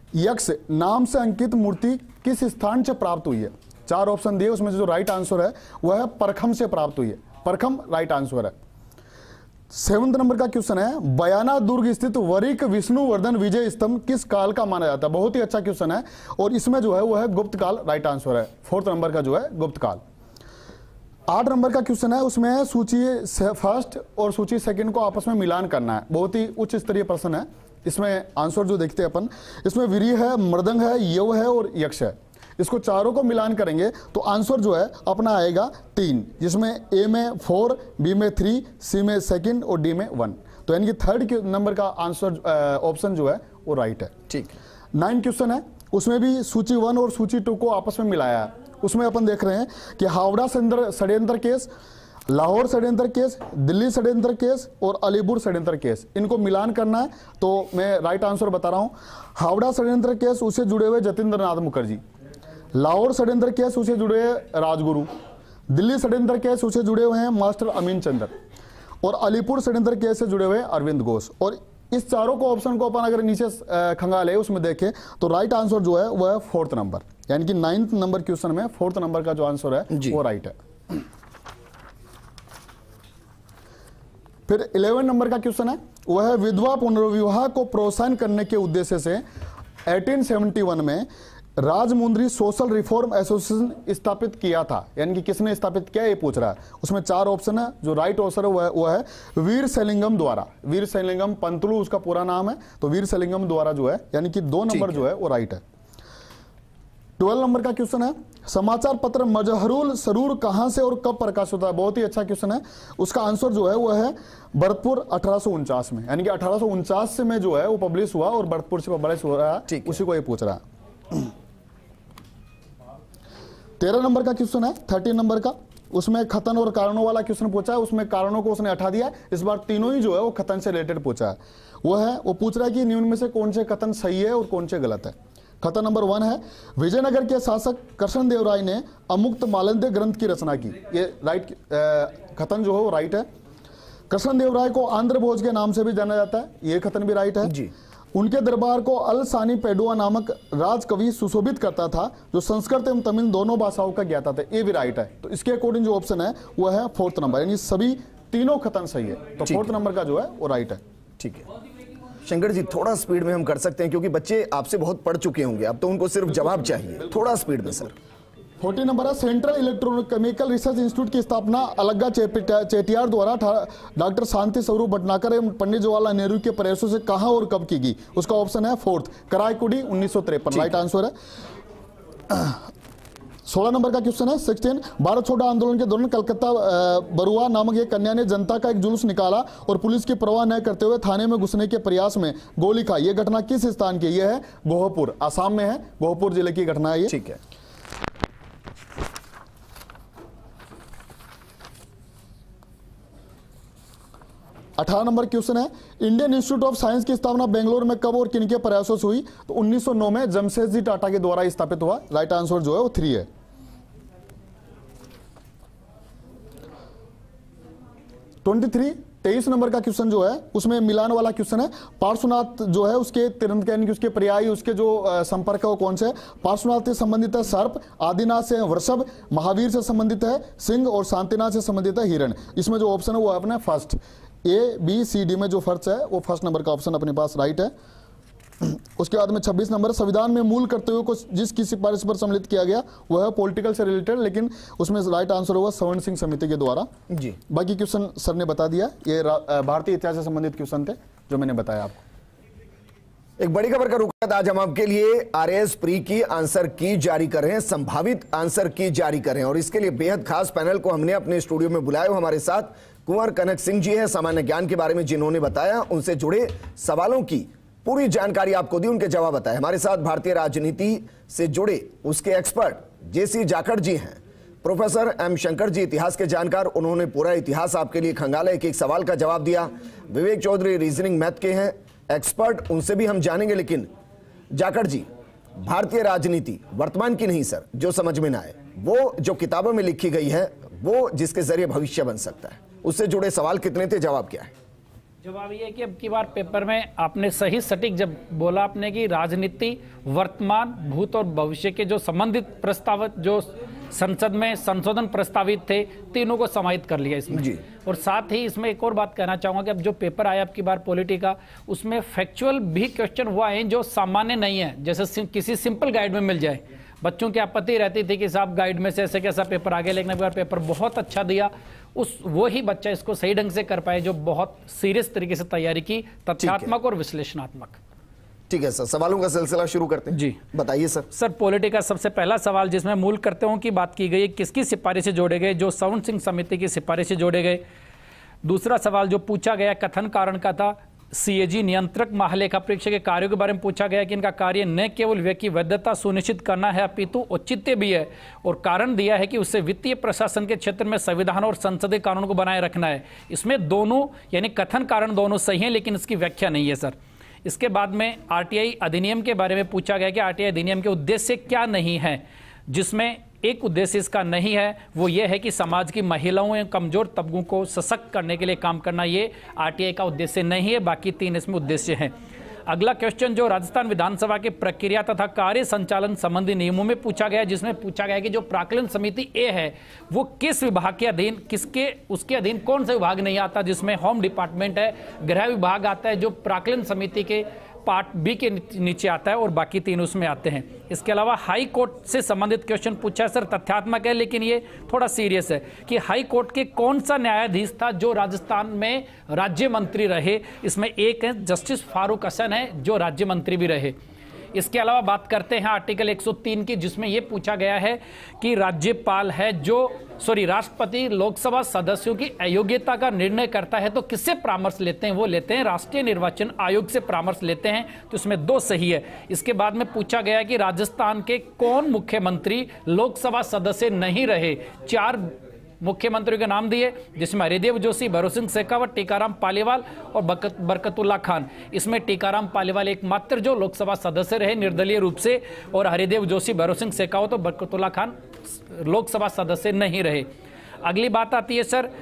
यक्ष नाम से अंकित मूर्ति किस स्थान से प्राप्त हुई है? चार ऑप्शन दिए, उसमें जो राइट आंसर है वह है परखम से प्राप्त हुई है। परखम राइट आंसर है। सेवंथ नंबर का क्वेश्चन है, बयाना दुर्ग स्थित वरिक विष्णुवर्धन विजय स्तंभ किस काल का माना जाता है? बहुत ही अच्छा क्वेश्चन है और इसमें जो है वह है गुप्त काल राइट आंसर है। फोर्थ नंबर का जो है गुप्त काल। आठ नंबर का क्वेश्चन है, उसमें है सूची फर्स्ट और सूची सेकंड को आपस में मिलान करना है। बहुत ही उच्च स्तरीय प्रश्न है। इसमें आंसर जो देखते हैं अपन, इसमें वीरी है, मृदंग है, यव है और यक्ष है। इसको चारों को मिलान करेंगे तो आंसर जो है अपना आएगा तीन, जिसमें ए में फोर, बी में थ्री, सी में सेकंड और डी में वन। तो यानी कि थर्ड नंबर का आंसर ऑप्शन जो है वो राइट है। ठीक। नाइन क्वेश्चन है, उसमें भी सूची वन और सूची टू को आपस में मिलाया है। उसमें अपन देख रहे हैं कि हावड़ा षड्यंत्र केस, लाहौर षड्यंत्र केस, दिल्ली षड्यंत्र केस और अलीपुर षड्यंत्र केस, इनको मिलान करना है। तो मैं राइट आंसर बता रहा हूं, हावड़ा षड्यंत्र केस उसे जुड़े हुए जतेंद्र नाथ मुखर्जी, लाहौर षड्यंत्र केस उसे जुड़े हुए राजगुरु, दिल्ली षड्यंत्र केस उसे जुड़े हुए हैं मास्टर अमीन चंद्र और अलीपुर षड्यंत्र केस से जुड़े हुए अरविंद घोष। और इस चारों को ऑप्शन को अपन अगर नीचे खंगाले उसमें देखें तो राइट आंसर जो है वह है फोर्थ नंबर, यानी कि नाइन्थ नंबर क्वेश्चन में फोर्थ नंबर का जो आंसर है वो राइट है। फिर इलेवन नंबर का क्वेश्चन है, वह है विधवा पुनर्विवाह को प्रोत्साहन करने के उद्देश्य से अठारह सौ इकहत्तर में राजमुंद्री सोशल रिफॉर्म एसोसिएशन स्थापित किया था, यानी कि किसने स्थापित किया ये पूछ रहा है। उसमें चार ऑप्शन है, जो राइट आंसर है वह है वीर सेलिंगम द्वारा। वीर सेलिंगम पंतलू उसका पूरा नाम है, तो वीर सेलिंगम द्वारा जो है, यानी कि दो नंबर जो है वो राइट है। ट्वेल्व नंबर का क्वेश्चन है, समाचार पत्र मजहरुल सरूर कहां से और कब प्रकाशित होता है? बहुत ही अच्छा क्वेश्चन है। उसका आंसर जो है वह है भरतपुर अठारह सौ उनचास में, यानी कि अठारह सौ उनचास से में जो है वो पब्लिश हुआ और भरतपुर से पब्लिश हो रहा है, उसी को ये पूछ रहा है। तेरह नंबर का क्वेश्चन है, थर्टीन नंबर का, उसमें खतन और कारणों वाला क्वेश्चन पूछा है। उसमें कारणों को उसने हटा दिया, इस बार तीनों ही जो है वो खतन से रिलेटेड पूछा है। वो है वो पूछ रहा है कि निम्न में से कौन से कथन सही है और कौन से गलत है। खतन नंबर वन है, विजयनगर के शासक कृष्ण देव राय ने अमुक्त मालंद्य ग्रंथ की रचना की। ये राइट खतन जो है वो राइट है। कृष्ण देव राय को आंध्र भोज के नाम से भी जाना जाता है, ये खतन भी राइट है जी। उनके दरबार को अलसानी पेडुआ नामक राजकवि सुशोभित करता था, जो संस्कृत एवं तमिल दोनों भाषाओं का ज्ञाता था, ये भी राइट है। तो इसके अकॉर्डिंग जो ऑप्शन है वो है फोर्थ नंबर, यानी सभी तीनों खतन सही है, तो फोर्थ नंबर का जो है वो राइट है। ठीक है शंकर जी, थोड़ा स्पीड में हम कर सकते हैं क्योंकि बच्चे आपसे बहुत पढ़ चुके होंगे, अब तो उनको सिर्फ जवाब चाहिए, थोड़ा स्पीड में सर। फोर्टी नंबर है, सेंट्रल इलेक्ट्रोकेमिकल रिसर्च इंस्टीट्यूट की स्थापना अलग्गा चेटियार द्वारा डॉक्टर शांति स्वरूप भटनागर एवं पंडित जवाहरलाल नेहरू के प्रयासों से कहां और कब की गई? उसका ऑप्शन है फोर्थ, कराईकुडी उन्नीस सौ तिरपन राइट आंसर है। सोलह नंबर का क्वेश्चन है, सिक्सटीन, भारत छोड़ो आंदोलन के दौरान कलकत्ता बरुआ नामक एक कन्या ने जनता का एक जुलूस निकाला और पुलिस की परवाह न करते हुए थाने में घुसने के प्रयास में गोली खाई। यह घटना किस स्थान की? यह है गोहपुर, असम में है, गोहपुर जिले की घटना है ये। ठीक है। अठारह नंबर क्वेश्चन है, इंडियन इंस्टीट्यूट ऑफ साइंस की स्थापना बेंगलोर में कब और किनके प्रयासों से हुई? तो उन्नीस सौ नौ में जमशेदजी टाटा के द्वारा स्थापित हुआ। राइट आंसर जो है वो थ्री है। ट्वेंटी थ्री तेईस नंबर का क्वेश्चन जो है उसमें मिलान वाला क्वेश्चन है। पार्श्वनाथ जो है उसके तिरंत यानी कि उसके पर्यायी उसके जो संपर्क है वो कौन से है? पार्श्वनाथ से संबंधित है सर्प, आदिनाथ से वृषभ, महावीर से संबंधित है सिंह और शांतिनाथ से संबंधित है हिरण। इसमें जो ऑप्शन है वो अपना first, A B C D में जो फर्स्ट है वो फर्स्ट नंबर का ऑप्शन अपने पास राइट है। उसके बाद में छब्बीस नंबर, संविधान में मूल कर्तव्यों को जिस किसी सिफारिश पर सम्मिलित किया गया वह है पॉलिटिकल से रिलेटेड, लेकिन उसमें राइट आंसर होगा स्वर्ण सिंह समिति के द्वारा जी। बाकी क्वेश्चन सर ने बता दिया, ये भारतीय इतिहास से संबंधित क्वेश्चन थे जो मैंने बताया आपको। एक बड़ी खबर का रुख आज हम आपके लिए आरएएस प्री की आंसर की जारी कर रहे हैं, संभावित आंसर की जारी कर रहे हैं और इसके लिए बेहद खास पैनल को हमने अपने स्टूडियो में बुलाया। हमारे साथ कुंवर कनक सिंह जी है, सामान्य ज्ञान के बारे में जिन्होंने बताया, उनसे जुड़े सवालों की पूरी जानकारी आपको दी, उनके जवाब बताए। हमारे साथ भारतीय राजनीति से जुड़े उसके एक्सपर्ट जेसी जाखड़ जी हैं, प्रोफेसर एम शंकर जी इतिहास के जानकार, उन्होंने पूरा इतिहास आपके लिए खंगाला, एक एक सवाल का जवाब दिया। विवेक चौधरी रीजनिंग मैथ के हैं एक्सपर्ट, उनसे भी हम जानेंगे। लेकिन जाखड़ जी, भारतीय राजनीति वर्तमान की नहीं सर, जो समझ में ना आए वो जो किताबों में लिखी गई है वो जिसके जरिए भविष्य बन सकता है, उससे जुड़े सवाल कितने थे, जवाब क्या है? जवाब ये है कि अब की बार पेपर में आपने सही सटीक जब बोला आपने कि राजनीति, वर्तमान, भूत और भविष्य के जो संबंधित प्रस्तावित जो संसद में संशोधन प्रस्तावित थे, तीनों को समाहित कर लिया इसमें जी। और साथ ही इसमें एक और बात कहना चाहूंगा कि अब जो पेपर आया अब की बार पॉलिटी का, उसमें फैक्चुअल भी क्वेश्चन हुआ है जो सामान्य नहीं है, जैसे किसी सिंपल गाइड में मिल जाए। बच्चों की आपत्ति रहती थी कि साहब गाइड में से ऐसे कैसा पेपर आ गया, लेकिन अगर पेपर बहुत अच्छा दिया, उस वो ही बच्चा इसको सही ढंग से कर पाए जो बहुत सीरियस तरीके से तैयारी की, तथ्यात्मक और विश्लेषणात्मक। ठीक है सर, सवालों का सिलसिला शुरू करते हैं जी, बताइए सर। सर पॉलिटी का सबसे पहला सवाल जिसमें मूल कर्तव्यों की बात की गई, किसकी सिफारिशें जोड़े गए, जो सवन सिंह समिति की सिफारिशें जोड़े गए। दूसरा सवाल जो पूछा गया कथन कारण का था, सीएजी नियंत्रक महालेखा परीक्षक के कार्यों के बारे में पूछा गया कि इनका कार्य न केवल व्यय की वैधता सुनिश्चित करना है अपितु औचित्य भी है, और कारण दिया है कि उससे वित्तीय प्रशासन के क्षेत्र में संविधान और संसदीय कानून को बनाए रखना है। इसमें दोनों यानी कथन कारण दोनों सही हैं, लेकिन इसकी व्याख्या नहीं है सर। इसके बाद में आरटीआई अधिनियम के बारे में पूछा गया कि आरटीआई अधिनियम के उद्देश्य क्या नहीं है, जिसमें एक उद्देश्य इसका नहीं है, वो ये है कि समाज की महिलाओं एवं कमजोर तबकों को सशक्त करने के लिए काम करना, ये आरटीआई का उद्देश्य नहीं है। बाकी तीन इसमें उद्देश्य हैं। अगला क्वेश्चन जो राजस्थान विधानसभा की प्रक्रिया तथा कार्य संचालन संबंधी नियमों में पूछा गया, जिसमें पूछा गया कि जो प्राक्कलन समिति ए है वो किस विभाग के अधीन, किसके उसके अधीन कौन सा विभाग नहीं आता, जिसमें होम डिपार्टमेंट है, गृह विभाग आता है, जो प्राक्कलन समिति के पार्ट बी के नीचे आता है, और बाकी तीन उसमें आते हैं। इसके अलावा हाई कोर्ट से संबंधित क्वेश्चन पूछा है सर, तथ्यात्मक है लेकिन ये थोड़ा सीरियस है कि हाई कोर्ट के कौन सा न्यायाधीश था जो राजस्थान में राज्य मंत्री रहे। इसमें एक है जस्टिस फारूक हसन है जो राज्य मंत्री भी रहे। इसके अलावा बात करते हैं आर्टिकल एक सौ तीन की, जिसमें यह पूछा गया है कि राज्यपाल है जो सॉरी राष्ट्रपति लोकसभा सदस्यों की अयोग्यता का निर्णय करता है तो किससे परामर्श लेते हैं, वो लेते हैं राष्ट्रीय निर्वाचन आयोग से परामर्श लेते हैं, तो इसमें दो सही है। इसके बाद में पूछा गया कि राजस्थान के कौन मुख्यमंत्री लोकसभा सदस्य नहीं रहे, चार मुख्यमंत्रियों के नाम दिए, जिसमें हरिदेव जोशी, भरोत सिंह शेखावत, टीकाराम पालीवाल और बरकतुल्ला खान। इसमें टीकाराम पालीवाल एकमात्र जो लोकसभा सदस्य रहे निर्दलीय रूप से, और हरिदेव जोशी, भरोत सिंह शेखावत और बरकतुल्ला खान लोकसभा सदस्य नहीं रहे। अगली बात आती है सर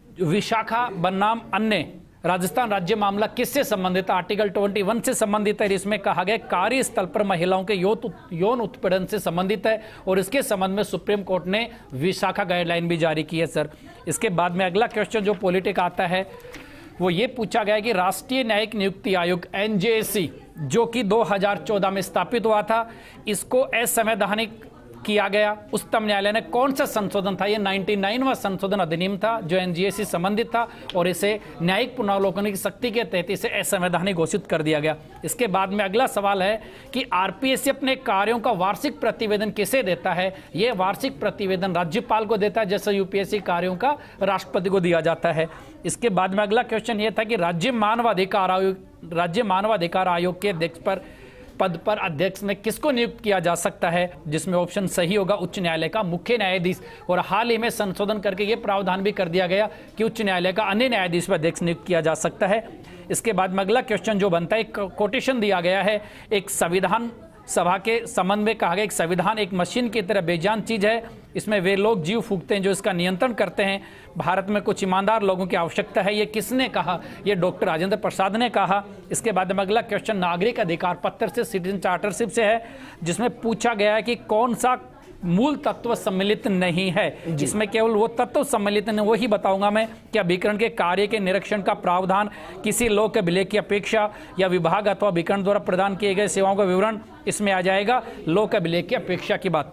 विशाखा बनाम अन्य राजस्थान राज्य मामला किससे संबंधित है, आर्टिकल इक्कीस से संबंधित है। इसमें कहा गया कार्यस्थल पर महिलाओं के यौन उत्पीड़न से संबंधित है, और इसके संबंध में सुप्रीम कोर्ट ने विशाखा गाइडलाइन भी जारी की है सर। इसके बाद में अगला क्वेश्चन जो पॉलिटिक आता है वो ये पूछा गया कि राष्ट्रीय न्यायिक नियुक्ति आयोग एन जे ए सी जो कि दो हज़ार चौदह में स्थापित हुआ था, इसको असंवैधानिक किया गया। उच्चतम न्यायालय ने कौन सा संशोधन था, ये निन्यानवेवां संशोधन अधिनियम था जो एनजीए से संबंधित था, और इसे न्यायिक पुनरावलोकन की शक्ति के तहत इसे असंवैधानिक घोषित कर दिया गया। इसके बाद में अगला सवाल है कि आरपीएससी अपने कार्यों का वार्षिक प्रतिवेदन किसे देता है, ये वार्षिक प्रतिवेदन राज्यपाल को देता है, जैसे यूपीएससी कार्यों का राष्ट्रपति को दिया जाता है। इसके बाद में अगला क्वेश्चन ये था कि राज्य मानवाधिकार आयोग राज्य मानवाधिकार आयोग के अध्यक्ष पर पद पर अध्यक्ष में किसको नियुक्त किया जा सकता है, जिसमें ऑप्शन सही होगा उच्च न्यायालय का मुख्य न्यायाधीश। और हाल ही में संशोधन करके ये प्रावधान भी कर दिया गया कि उच्च न्यायालय का अन्य न्यायाधीश पर अध्यक्ष नियुक्त किया जा सकता है। इसके बाद में अगला क्वेश्चन जो बनता है, एक कोटेशन दिया गया है एक संविधान सभा के संबंध में, कहा गया एक संविधान एक मशीन की तरह बेजान चीज है, इसमें वे लोग जीव फूकते हैं जो इसका नियंत्रण करते हैं, भारत में कुछ ईमानदार लोगों की आवश्यकता है। ये किसने कहा, ये डॉक्टर राजेंद्र प्रसाद ने कहा। इसके बाद में अगला क्वेश्चन नागरिक अधिकार पत्र से, सिटीजन चार्टरशिप से है, जिसमें पूछा गया है कि कौन सा मूल तत्व सम्मिलित नहीं है। इसमें केवल वो तत्व सम्मिलित नहीं, वही बताऊंगा मैं कि अभिकरण के कार्य के निरीक्षण का प्रावधान, किसी लोक के विलेय की अपेक्षा, या विभाग अथवा अभिकरण द्वारा प्रदान किए गए सेवाओं का विवरण, इसमें आ जाएगा लोक के विलेय की अपेक्षा की बात।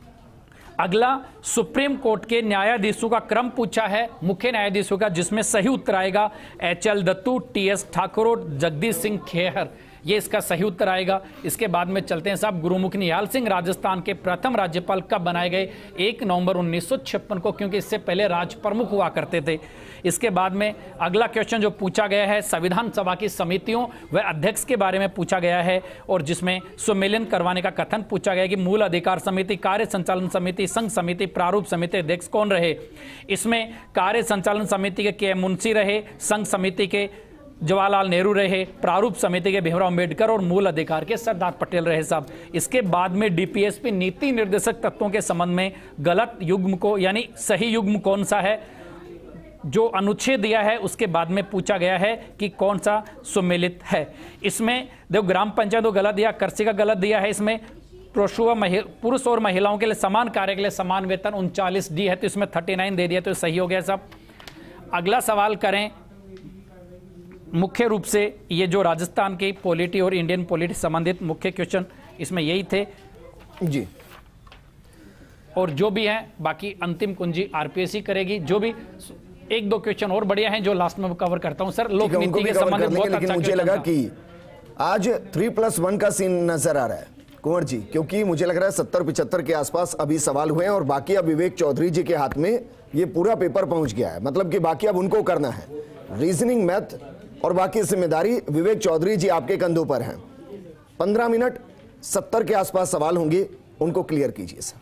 अगला सुप्रीम कोर्ट के न्यायाधीशों का क्रम पूछा है, मुख्य न्यायाधीशों का, जिसमें सही उत्तर आएगा H L Dattu, T S Thakur और जगदीश सिंह खेहर, ये इसका सही उत्तर आएगा। इसके बाद में चलते हैं साहब, गुरुमुख निहाल सिंह राजस्थान के प्रथम राज्यपाल कब बनाए गए, एक नवंबर उन्नीस सौ छप्पन को, क्योंकि इससे पहले राज प्रमुख हुआ करते थे। इसके बाद में अगला क्वेश्चन जो पूछा गया है संविधान सभा की समितियों व अध्यक्ष के बारे में पूछा गया है, और जिसमें सम्मेलन करवाने का कथन पूछा गया कि मूल अधिकार समिति, कार्य संचालन समिति, संघ समिति, प्रारूप समिति अध्यक्ष कौन रहे। इसमें कार्य संचालन समिति के के मुंशी रहे, संघ समिति के जवाहरलाल नेहरू रहे, प्रारूप समिति के भीमराव अंबेडकर और मूल अधिकार के सरदार पटेल रहे साहब। इसके बाद में डीपीएसपी नीति निर्देशक तत्वों के संबंध में गलत युग्म को यानी सही युग्म कौन सा है, जो अनुच्छेद दिया है उसके बाद में पूछा गया है कि कौन सा सुमेलित है। इसमें देखो ग्राम पंचायत को गलत दिया, कृषि का गलत दिया है, इसमें पुरुष और महिलाओं के लिए समान कार्य के लिए समान वेतन उनचालीस डी है, तो इसमें उनतालीस दे दिया, तो सही हो गया सब। अगला सवाल करें, मुख्य रूप से ये जो राजस्थान की पॉलिटी और इंडियन पॉलिटी संबंधित मुख्य क्वेश्चन इसमें यही थे जी, और जो भी है बाकी अंतिम कुंजी आरपीएससी करेगी। जो भी एक दो क्वेश्चन और बढ़िया हैं जो लास्ट में कवर करता हूं सर, लोक नीति के संबंधित बहुत अच्छा। मुझे लगा कि आज थ्री प्लस वन का सीन नजर आ रहा है कुंवर जी, क्योंकि मुझे लग रहा है सत्तर पिछहत्तर के आसपास अभी सवाल हुए हैं और बाकी अब विवेक चौधरी जी के हाथ में ये पूरा पेपर पहुंच गया है। मतलब कि बाकी अब उनको करना है, रीजनिंग, मैथ और बाकी जिम्मेदारी विवेक चौधरी जी आपके कंधों पर है। पंद्रह मिनट सत्तर के आसपास सवाल होंगे, उनको क्लियर कीजिए सर।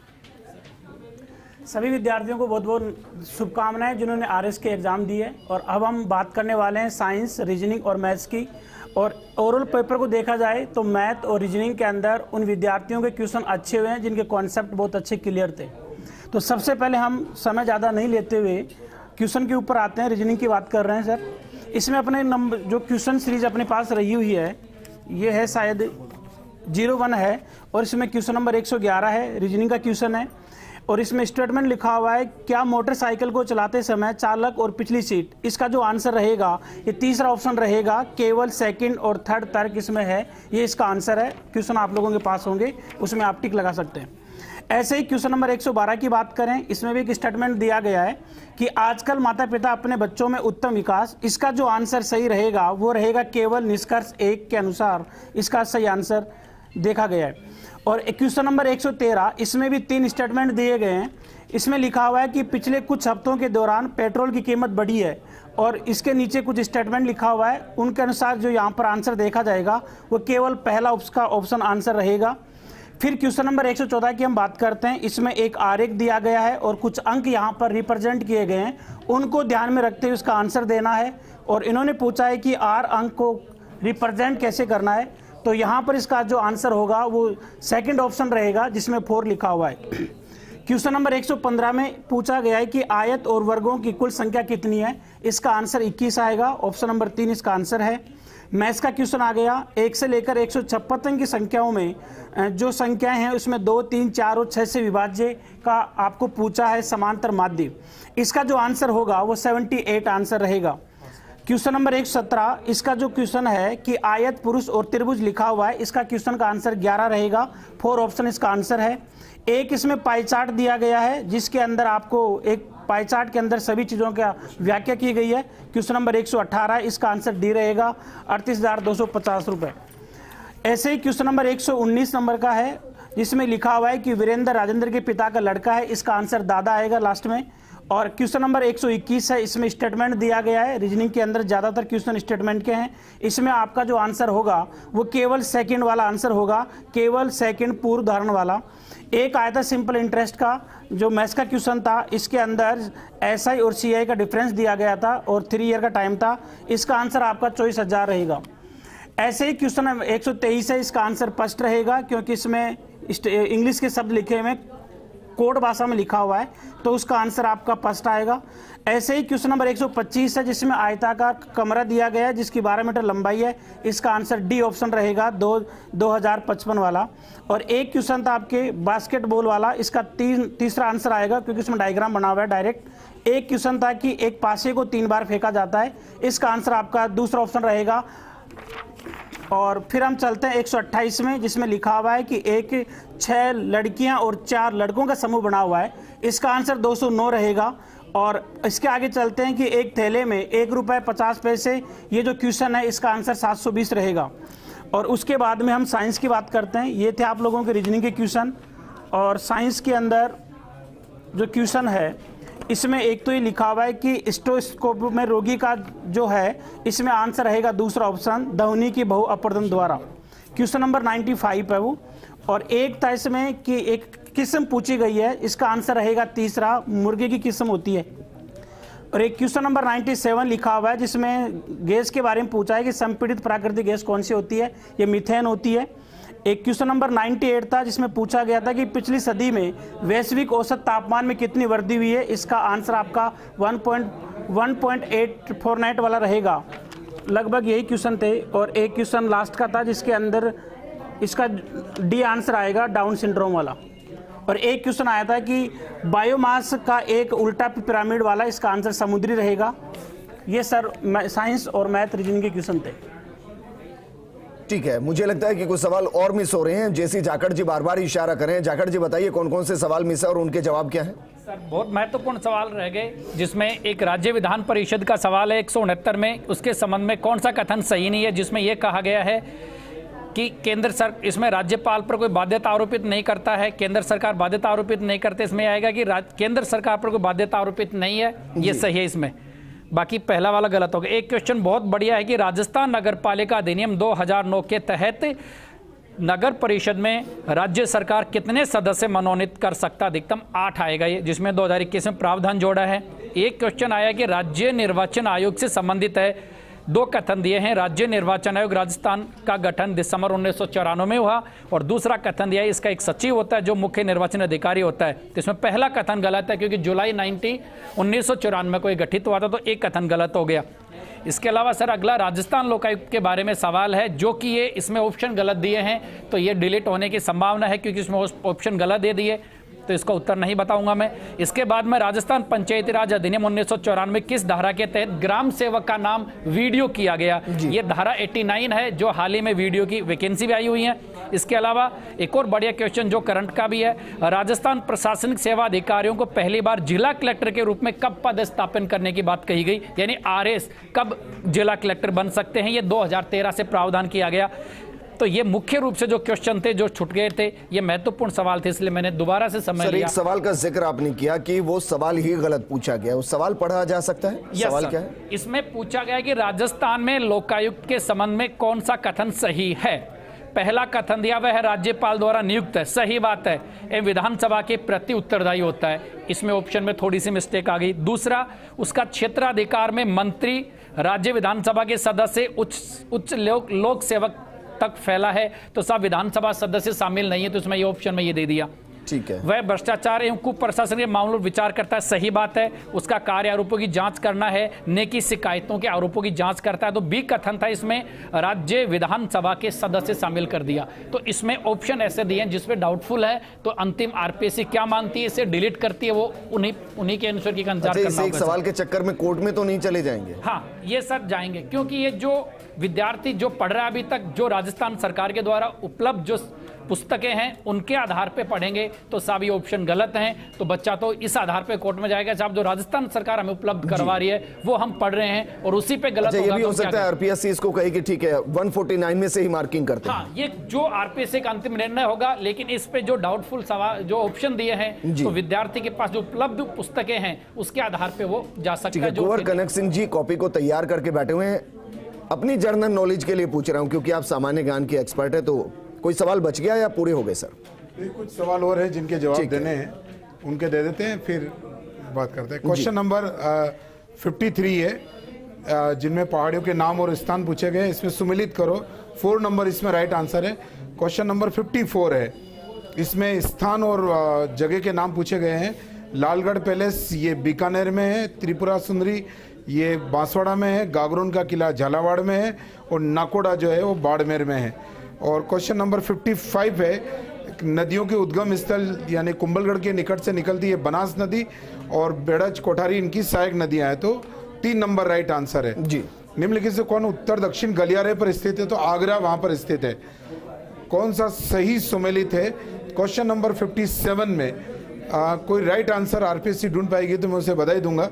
सभी विद्यार्थियों को बहुत बहुत शुभकामनाएं जिन्होंने आरएस के एग्जाम दिए। और अब हम बात करने वाले हैं साइंस, रीजनिंग और मैथ्स की। और ओरल पेपर को देखा जाए तो मैथ और रीजनिंग के अंदर उन विद्यार्थियों के क्वेश्चन अच्छे हुए हैं जिनके कॉन्सेप्ट बहुत अच्छे क्लियर थे। तो सबसे पहले हम समय ज़्यादा नहीं लेते हुए क्वेश्चन के ऊपर आते हैं। रीजनिंग की बात कर रहे हैं सर। इसमें अपने नंबर जो क्वेश्चन सीरीज अपने पास रही हुई है ये है शायद जीरो वन है, और इसमें क्वेश्चन नंबर एक सौ ग्यारह है, रीजनिंग का क्वेश्चन है। और इसमें स्टेटमेंट लिखा हुआ है, क्या मोटरसाइकिल को चलाते समय चालक और पिछली सीट, इसका जो आंसर रहेगा ये तीसरा ऑप्शन रहेगा, केवल सेकंड और थर्ड तर्क इसमें है, ये इसका आंसर है। क्वेश्चन आप लोगों के पास होंगे, उसमें आप टिक लगा सकते हैं। ऐसे ही क्वेश्चन नंबर एक सौ बारह की बात करें, इसमें भी एक स्टेटमेंट दिया गया है कि आजकल माता पिता अपने बच्चों में उत्तम विकास, इसका जो आंसर सही रहेगा वो रहेगा केवल निष्कर्ष एक के अनुसार, इसका सही आंसर देखा गया है। और क्वेश्चन नंबर एक सौ तेरह, इसमें भी तीन स्टेटमेंट दिए गए हैं। इसमें लिखा हुआ है कि पिछले कुछ हफ्तों के दौरान पेट्रोल की कीमत बढ़ी है, और इसके नीचे कुछ स्टेटमेंट लिखा हुआ है, उनके अनुसार जो यहाँ पर आंसर देखा जाएगा वो केवल पहला उसका ऑप्शन आंसर रहेगा। फिर क्वेश्चन नंबर एक सौ चौदह की हम बात करते हैं। इसमें एक आरेख दिया गया है और कुछ अंक यहाँ पर रिप्रेजेंट किए गए हैं, उनको ध्यान में रखते हुए उसका आंसर देना है। और इन्होंने पूछा है कि आर अंक को रिप्रेजेंट कैसे करना है, तो यहाँ पर इसका जो आंसर होगा वो सेकंड ऑप्शन रहेगा जिसमें फोर लिखा हुआ है। क्वेश्चन नंबर एक सौ पंद्रह में पूछा गया है कि आयत और वर्गों की कुल संख्या कितनी है, इसका आंसर इक्कीस आएगा, ऑप्शन नंबर तीन इसका आंसर है। मैथ्स का क्वेश्चन आ गया, एक से लेकर एक सौ छप्पन तक की संख्याओं में जो संख्याएं हैं उसमें दो, तीन, चार और छः से विभाज्य का आपको पूछा है समांतर माध्य, इसका जो आंसर होगा वो अठहत्तर आंसर रहेगा। क्वेश्चन नंबर एक सौ सत्रह, इसका जो क्वेश्चन है कि आयत, पुरुष और त्रिभुज लिखा हुआ है, इसका क्वेश्चन का आंसर ग्यारह रहेगा, फोर ऑप्शन इसका आंसर है। एक इसमें पाई चार्ट दिया गया है जिसके अंदर आपको एक पाई चार्ट के अंदर सभी चीज़ों की व्याख्या की गई है। क्वेश्चन नंबर एक सौ अठारह, इसका आंसर डी रहेगा, अड़तीस हज़ार दो सौ पचास रुपये। ऐसे ही क्वेश्चन नंबर एक सौ उन्नीस नंबर का है जिसमें लिखा हुआ है कि वीरेंद्र राजेंद्र के पिता का लड़का है, इसका आंसर दादा आएगा लास्ट में। और क्वेश्चन नंबर एक सौ इक्कीस है, इसमें स्टेटमेंट दिया गया है, रीजनिंग के अंदर ज़्यादातर क्वेश्चन स्टेटमेंट के हैं, इसमें आपका जो आंसर होगा वो केवल सेकंड वाला आंसर होगा, केवल सेकंड पूर्व उदाहरण वाला। एक आया था सिंपल इंटरेस्ट का जो मैथ्स का क्वेश्चन था, इसके अंदर एसआई और सीआई का डिफरेंस दिया गया था और थ्री ईयर का टाइम था, इसका आंसर आपका चौबीस हजार रहेगा। ऐसे ही क्वेश्चन एक सौ तेईस है, इसका आंसर फर्स्ट रहेगा क्योंकि इसमें इंग्लिश के शब्द लिखे हुए कोड भाषा में लिखा हुआ है, तो उसका आंसर आपका फर्स्ट आएगा। ऐसे ही क्वेश्चन नंबर एक सौ पच्चीस है जिसमें आयताकार कमरा दिया गया है जिसकी बारह मीटर लंबाई है, इसका आंसर डी ऑप्शन रहेगा, दो दो हजार पचपन वाला। और एक क्वेश्चन था आपके बास्केटबॉल वाला, इसका तीन तीसरा आंसर आएगा क्योंकि इसमें डायग्राम बना हुआ है डायरेक्ट। एक क्वेश्चन था कि एक पासे को तीन बार फेंका जाता है, इसका आंसर आपका दूसरा ऑप्शन रहेगा। और फिर हम चलते हैं एक सौ अट्ठाईस में जिसमें लिखा हुआ है कि एक छह लड़कियां और चार लड़कों का समूह बना हुआ है, इसका आंसर दो सौ नौ रहेगा। और इसके आगे चलते हैं कि एक थैले में एक रुपये पचास पैसे, ये जो क्वेश्चन है इसका आंसर सात सौ बीस रहेगा। और उसके बाद में हम साइंस की बात करते हैं। ये थे आप लोगों के रीजनिंग के क्वेश्चन। और साइंस के अंदर जो क्वेश्चन है इसमें एक तो ये लिखा हुआ है कि स्टेथोस्कोप में रोगी का जो है इसमें आंसर रहेगा दूसरा ऑप्शन, ध्वनि की बहु अपर्दन द्वारा। क्वेश्चन नंबर पचानवे है वो। और एक था इसमें कि एक किस्म पूछी गई है, इसका आंसर रहेगा तीसरा, मुर्गे की किस्म होती है। और एक क्वेश्चन नंबर सत्तानवे लिखा हुआ है जिसमें गैस के बारे में पूछा है कि संपीड़ित प्राकृतिक गैस कौन सी होती है, ये मीथेन होती है। एक क्वेश्चन नंबर अट्ठानवे था जिसमें पूछा गया था कि पिछली सदी में वैश्विक औसत तापमान में कितनी वृद्धि हुई है, इसका आंसर आपका one point one point eight four nine वाला रहेगा, लगभग यही क्वेश्चन थे। और एक क्वेश्चन लास्ट का था जिसके अंदर इसका डी आंसर आएगा डाउन सिंड्रोम वाला। और एक क्वेश्चन आया था कि बायोमास का एक उल्टा पिरामिड वाला, इसका आंसर समुद्री रहेगा। ये सर साइंस और मैथ रीजनिंग के क्वेश्चन थे। ठीक है, मुझे लगता है कि कुछ सवाल और मिस हो रहे हैं। जैसी जाखड़ जी बार बार इशारा करें, जाखड़ जी बताइए कौन कौन से सवाल मिस है और उनके जवाब क्या है? सर बहुत महत्वपूर्ण सवाल रह गए, जिसमें एक राज्य विधान परिषद का सवाल है एक सौ उनहत्तर में, उसके संबंध में कौन सा कथन सही नहीं है, जिसमें यह कहा गया है कि केंद्र सर इसमें राज्यपाल पर कोई बाध्यता आरोपित नहीं करता है, केंद्र सरकार बाध्यता आरोपित नहीं करते। इसमें आएगा कि केंद्र सरकार पर कोई बाध्यता आरोपित नहीं है, ये सही है इसमें। बाकी पहला वाला गलत हो गया। एक क्वेश्चन बहुत बढ़िया है कि राजस्थान नगर पालिका अधिनियम दो हज़ार नौ के तहत नगर परिषद में राज्य सरकार कितने सदस्य मनोनीत कर सकता, अधिकतम आठ आएगा ये, जिसमें दो हज़ार इक्कीस में प्रावधान जोड़ा है। एक क्वेश्चन आया कि राज्य निर्वाचन आयोग से संबंधित है, दो कथन दिए हैं। राज्य निर्वाचन आयोग राजस्थान का गठन दिसंबर उन्नीस सौ चौरानवे में हुआ, और दूसरा कथन दिया है इसका एक सचिव होता है जो मुख्य निर्वाचन अधिकारी होता है। तो इसमें पहला कथन गलत है, क्योंकि जुलाई नाइन्टी उन्नीस सौ चौरानवे को गठित हुआ था, तो एक कथन गलत हो गया। इसके अलावा सर अगला राजस्थान लोकायुक्त के बारे में सवाल है, जो कि ये इसमें ऑप्शन गलत दिए हैं, तो ये डिलीट होने की संभावना है, क्योंकि इसमें ऑप्शन गलत दे दिए, तो इसका उत्तर नहीं बताऊंगा मैं। इसके बाद में राजस्थान पंचायती राज अधिनियम उन्नीस सौ चौरानवे किस धारा के तहत ग्राम सेवक का नाम वीडियो किया गया, ये धारा नवासी है, जो हाल ही में वीडियो की वैकेंसी भी आई हुई है। इसके अलावा एक और बढ़िया क्वेश्चन जो करंट का भी है, राजस्थान प्रशासनिक सेवा अधिकारियों को पहली बार जिला कलेक्टर के रूप में कब पदस्थापन करने की बात कही गई, यानी आरएस कब जिला कलेक्टर बन सकते हैं, ये दो हज़ार तेरह से प्रावधान किया गया। तो ये मुख्य रूप से जो क्वेश्चन थे जो छूट गए थे, ये महत्वपूर्ण सवाल थे, इसलिए मैंने दोबारा से समय लिया। एक सवाल का जिक्र आपने किया कि वो सवाल ही गलत पूछा गया, उस सवाल पढ़ा जा सकता है? सवाल क्या है? इसमें पूछा गया कि राजस्थान में लोकायुक्त के संबंध में कौन सा कथन सही है। पहला कथन दिया वह है राज्यपाल द्वारा नियुक्त है, सही बात है, ये विधानसभा के प्रति उत्तरदायी होता है, इसमें ऑप्शन में थोड़ी सी मिस्टेक आ गई। दूसरा, उसका क्षेत्राधिकार में मंत्री, राज्य विधानसभा के सदस्य, उच्च उच्च लोक लोक सेवक तक फैला है, तो सब विधानसभा सदस्य शामिल नहीं है, तो इसमें ये ऑप्शन में ये दे दिया। ठीक है। वह भ्रष्टाचार एवं कुप्रशासन के मामलों पर विचार करता है, सही बात है, उसका कार्य आरोपों की जांच करना है, न कि शिकायतों के आरोपों की जांच करता है। तो बी कथन था, इसमें राज्य विधानसभा के सदस्य शामिल कर दिया। तो इसमें ऑप्शन ऐसे दिए हैं जिसमें डाउटफुल है, तो अंतिम आरपीएससी क्या मानती है, इसे डिलीट करती है, वो उन्हीं उन्हीं के आंसर की इंतजार करना होगा। एक सवाल के चक्कर में कोर्ट में तो नहीं चले जाएंगे? हाँ, ये सर जाएंगे, क्योंकि ये जो विद्यार्थी जो पढ़ रहा है अभी तक, जो राजस्थान सरकार के द्वारा उपलब्ध जो पुस्तकें हैं उनके आधार पे पढ़ेंगे, तो सब ये ऑप्शन गलत हैं, तो बच्चा तो इस आधार पे कोर्ट में जाएगा साहब, जो राजस्थान सरकार हमें उपलब्ध करवा रही है वो हम पढ़ रहे हैं, और उसी पे गलत अच्छा, होगा। ये भी हो सकता है आरपीएससी इसको कहे कि ठीक है एक सौ उनचास में से ही मार्किंग करते हैं। हाँ, ये जो आरपीएससी का अंतिम निर्णय होगा, लेकिन इस पे जो डाउटफुल सवाल जो ऑप्शन दिए हैं, तो विद्यार्थी के पास जो उपलब्ध पुस्तकें हैं उसके आधार पे वो जा सकता है। कुंवर कनक सिंह जी कॉपी को तैयार करके बैठे हुए हैं, अपनी जनरल नॉलेज के लिए पूछ रहा हूं, क्योंकि आप सामान्य ज्ञान के एक्सपर्ट है, तो कोई सवाल बच गया या पूरे हो गए सर? कुछ सवाल और है जिनके जवाब देने हैं, उनके दे देते हैं, फिर बात करते हैं। क्वेश्चन नंबर फिफ्टी थ्री है, आ, जिनमें पहाड़ियों के नाम और स्थान पूछे गए, इसमें सुमिलित करो। फोर नंबर इसमें राइट आंसर है। क्वेश्चन नंबर फिफ्टी फोर है, इसमें स्थान और आ, जगह के नाम पूछे गए हैं। लालगढ़ पैलेस ये बीकानेर में है, त्रिपुरा सुंदरी ये बांसवाड़ा में है, गागरोन का किला झालावाड़ में है, और नाकोड़ा जो है वो बाड़मेर में है। और क्वेश्चन नंबर फिफ्टी फाइव है, नदियों के उद्गम स्थल यानी कुंभलगढ़ के निकट से निकलती है बनास नदी, और बेड़च कोठारी इनकी सहायक नदियां हैं, तो तीन नंबर राइट आंसर है जी। निम्नलिखित से कौन उत्तर दक्षिण गलियारे पर स्थित है, तो आगरा वहां पर स्थित है। कौन सा सही सुमेलित है? क्वेश्चन नंबर फिफ्टी सेवन में आ, कोई राइट आंसर आरपीएससी ढूंढ पाएगी तो मैं उसे बधाई दूंगा।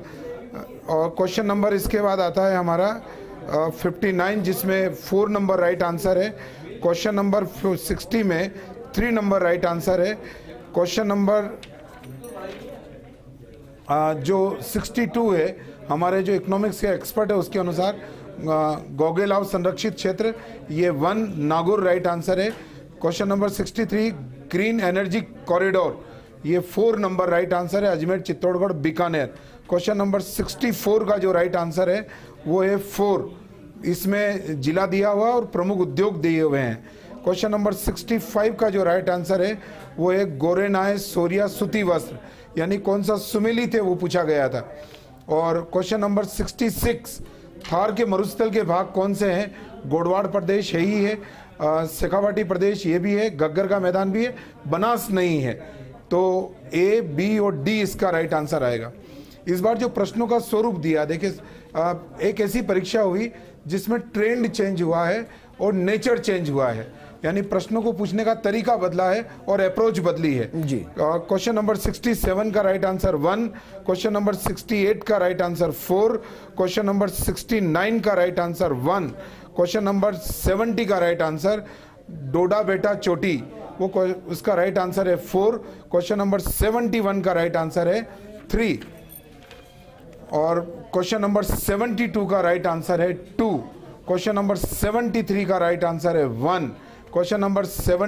और क्वेश्चन नंबर इसके बाद आता है हमारा फिफ्टी नाइन, जिसमें फोर नंबर राइट आंसर है। क्वेश्चन नंबर सिक्सटी में थ्री नंबर राइट आंसर है। क्वेश्चन नंबर जो सिक्सटी टू है, हमारे जो इकोनॉमिक्स के एक्सपर्ट है उसके अनुसार गोगेलाव संरक्षित क्षेत्र ये वन नागौर राइट आंसर है। Question number sixty three green energy corridor ये फोर नंबर राइट आंसर है, Ajmer Chittorgarh Bikaner. Question number sixty four का जो राइट आंसर है वो है फोर, इसमें जिला दिया हुआ और प्रमुख उद्योग दिए हुए हैं। क्वेश्चन नंबर सिक्सटी फाइव का जो राइट आंसर है वो है गोरेनाय सोरिया सूती वस्त्र, यानी कौन सा सुमेलित है वो पूछा गया था। और क्वेश्चन नंबर छियासठ, थार के मरुस्थल के भाग कौन से हैं? गोडवाड़ प्रदेश है ही है, शेखावाटी प्रदेश ये भी है, गग्गर का मैदान भी है, बनास नहीं है। तो ए, बी और डी इसका राइट आंसर आएगा। इस बार जो प्रश्नों का स्वरूप दिया, देखिए एक ऐसी परीक्षा हुई जिसमें ट्रेंड चेंज हुआ है और नेचर चेंज हुआ है, यानी प्रश्नों को पूछने का तरीका बदला है और अप्रोच बदली है जी। क्वेश्चन नंबर सड़सठ का right answer one, question number अड़सठ का right answer four, question number उनहत्तर का right answer one, question number सत्तर का राइट आंसर डोडा बेटा चोटी, वो उसका राइट आंसर है फोर, क्वेश्चन नंबर इकहत्तर का राइट आंसर है थ्री, और क्वेश्चन नंबर बहत्तर का राइट आंसर है टू, क्वेश्चन नंबर तिहत्तर का राइट आंसर है वन, क्वेश्चन नंबर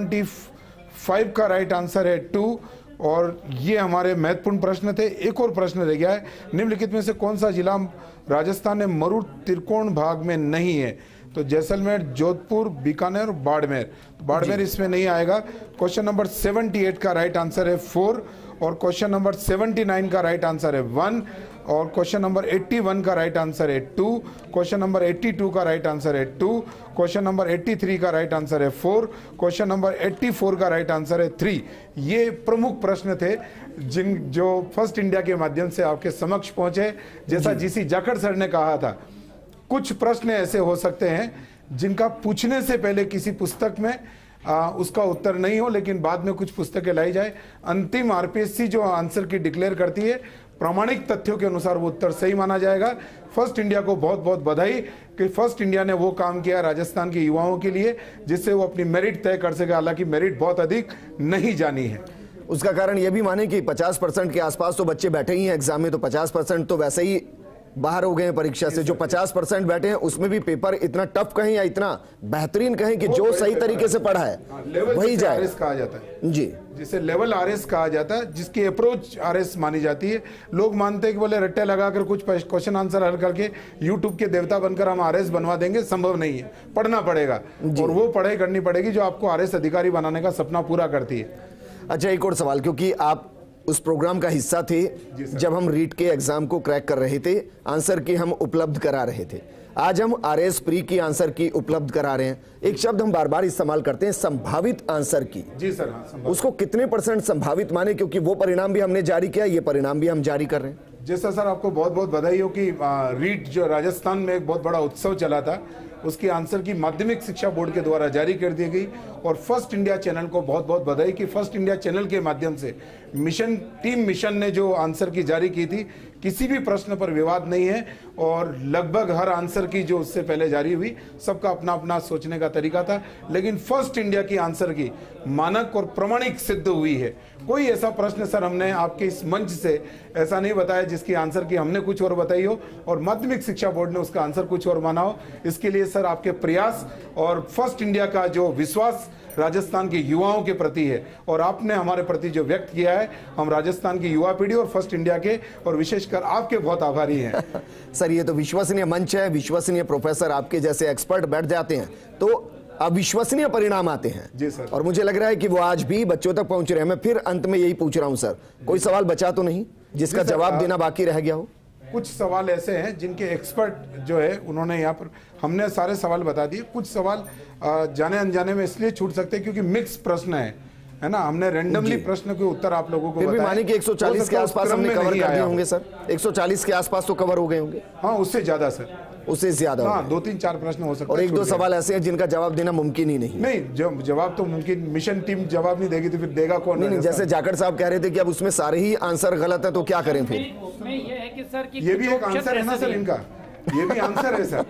पचहत्तर का राइट आंसर है टू। और ये हमारे महत्वपूर्ण प्रश्न थे। एक और प्रश्न रह गया है, निम्नलिखित में से कौन सा जिला राजस्थान में मरु त्रिकोण भाग में नहीं है? तो जैसलमेर, जोधपुर, बीकानेर, बाड़मेर। बाड़मेर इसमें नहीं आएगा। क्वेश्चन नंबर अठहत्तर का राइट आंसर है फोर, और क्वेश्चन नंबर उन्यासी का राइट आंसर है वन, और क्वेश्चन नंबर इक्यासी का राइट आंसर है टू, क्वेश्चन नंबर बयासी का राइट आंसर है टू, क्वेश्चन नंबर तिरासी का राइट आंसर है फोर, क्वेश्चन नंबर चौरासी का राइट आंसर है थ्री। ये प्रमुख प्रश्न थे जिन जो फर्स्ट इंडिया के माध्यम से आपके समक्ष पहुंचे। जैसा जीसी जाखड़ सर ने कहा था, कुछ प्रश्न ऐसे हो सकते हैं जिनका पूछने से पहले किसी पुस्तक में आ, उसका उत्तर नहीं हो, लेकिन बाद में कुछ पुस्तकें लाई जाए। अंतिम आरपीएससी जो आंसर की डिक्लेयर करती है, प्रामाणिक तथ्यों के अनुसार वो उत्तर सही माना जाएगा। फर्स्ट इंडिया को बहुत बहुत बधाई कि फर्स्ट इंडिया ने वो काम किया राजस्थान के युवाओं के लिए जिससे वो अपनी मेरिट तय कर सके, हालांकि मेरिट बहुत अधिक नहीं जानी है। उसका कारण ये भी माने कि पचास परसेंट के आसपास तो बच्चे बैठे ही हैं एग्जाम में, तो पचास परसेंट तो वैसे ही बाहर हो गए हैं परीक्षा से। जो पचास परसेंट बैठे हैं उसमें भी पेपर इतना टफ कहें या इतना बेहतरीन कहें कि जो सही तरीके से पढ़ा है वही जाए। आरएस कहा जाता है जी, जिसे लेवल आरएस कहा जाता है, जिसकी अप्रोच आरएस मानी जाती है। लोग मानते हैं कि बोले रट्टे लगाकर कुछ क्वेश्चन आंसर हल करके यूट्यूब के देवता बनकर हम आरएस बनवा देंगे, संभव नहीं है। पढ़ना पड़ेगा और वो पढ़ाई करनी पड़ेगी जो आपको आरएस अधिकारी बनाने का सपना पूरा करती है। अच्छा, एक और सवाल, क्योंकि आप उस प्रोग्राम का हिस्सा थे जब हम रीट के एग्जाम को क्रैक कर रहे थे, आंसर की हम उपलब्ध करा रहे थे। आज हम आरएस प्री की आंसर की उपलब्ध करा रहे हैं। एक शब्द हम बार बार इस्तेमाल करते हैं, संभावित आंसर की। जी सर, हाँ, उसको कितने परसेंट संभावित माने, क्योंकि वो परिणाम भी हमने जारी किया, ये परिणाम भी हम जारी कर रहे हैं। जैसा सर आपको बहुत बहुत बधाई हो कि रीट जो राजस्थान में एक बहुत बड़ा उत्सव चला था, उसकी आंसर की माध्यमिक शिक्षा बोर्ड के द्वारा जारी कर दी गई। और फर्स्ट इंडिया चैनल को बहुत बहुत बधाई कि फर्स्ट इंडिया चैनल के माध्यम से मिशन टीम मिशन ने जो आंसर की जारी की थी, किसी भी प्रश्न पर विवाद नहीं है और लगभग हर आंसर की जो उससे पहले जारी हुई सबका अपना अपना सोचने का तरीका था, लेकिन फर्स्ट इंडिया की आंसर की मानक और प्रमाणिक सिद्ध हुई है। कोई ऐसा प्रश्न सर हमने आपके इस मंच से ऐसा नहीं बताया जिसकी आंसर की हमने कुछ और बताई हो और माध्यमिक शिक्षा बोर्ड ने उसका आंसर कुछ और माना हो। इसके लिए सर आपके प्रयास और फर्स्ट इंडिया का जो विश्वास राजस्थान के युवाओं के प्रति है और आपने हमारे प्रति जो व्यक्त किया है, हम राजस्थान की युवा पीढ़ी और फर्स्ट इंडिया के और विशेषकर आपके बहुत आभारी हैं। सर, ये तो विश्वसनीय मंच है, विश्वसनीय प्रोफेसर आपके जैसे एक्सपर्ट बैठ जाते हैं तो अविश्वसनीय परिणाम आते हैं। जी सर। और मुझे लग रहा है कि वो आज भी बच्चों तक पहुंच रहे हैं। मैं फिर अंत में यही पूछ रहा हूं सर, कोई सवाल बचा तो नहीं जिसका जवाब देना बाकी रह गया हो? कुछ सवाल ऐसे हैं जिनके एक्सपर्ट जो है उन्होंने यहाँ पर, हमने सारे सवाल बता दिए। कुछ सवाल जाने अनजाने में इसलिए छूट सकते हैं क्योंकि मिक्स प्रश्न है, है ना। हमने रैंडमली प्रश्न के उत्तर आप लोगों को फिर भी मानिए कि एक सौ चालीस के आसपास हमने कवर कर दिए होंगे सर। एक सौ चालीस के आसपास तो कवर हो गए होंगे। हाँ, उससे ज्यादा सर, उससे ज्यादा। हाँ, दो तीन चार प्रश्न हो सकते हैं और एक दो सवाल ऐसे हैं जिनका जवाब देना मुमकिन ही नहीं। नहीं, जब जवाब तो मुमकिन, मिशन टीम जवाब नहीं देगी तो फिर देगा कौन? नहीं, नहीं, जैसे जाखड़ साहब कह रहे थे कि अब उसमें सारे ही आंसर गलत है तो क्या करें फिर? ये है कि सर कि ये भी एक आंसर है ना सर, इनका ये भी आंसर है सर।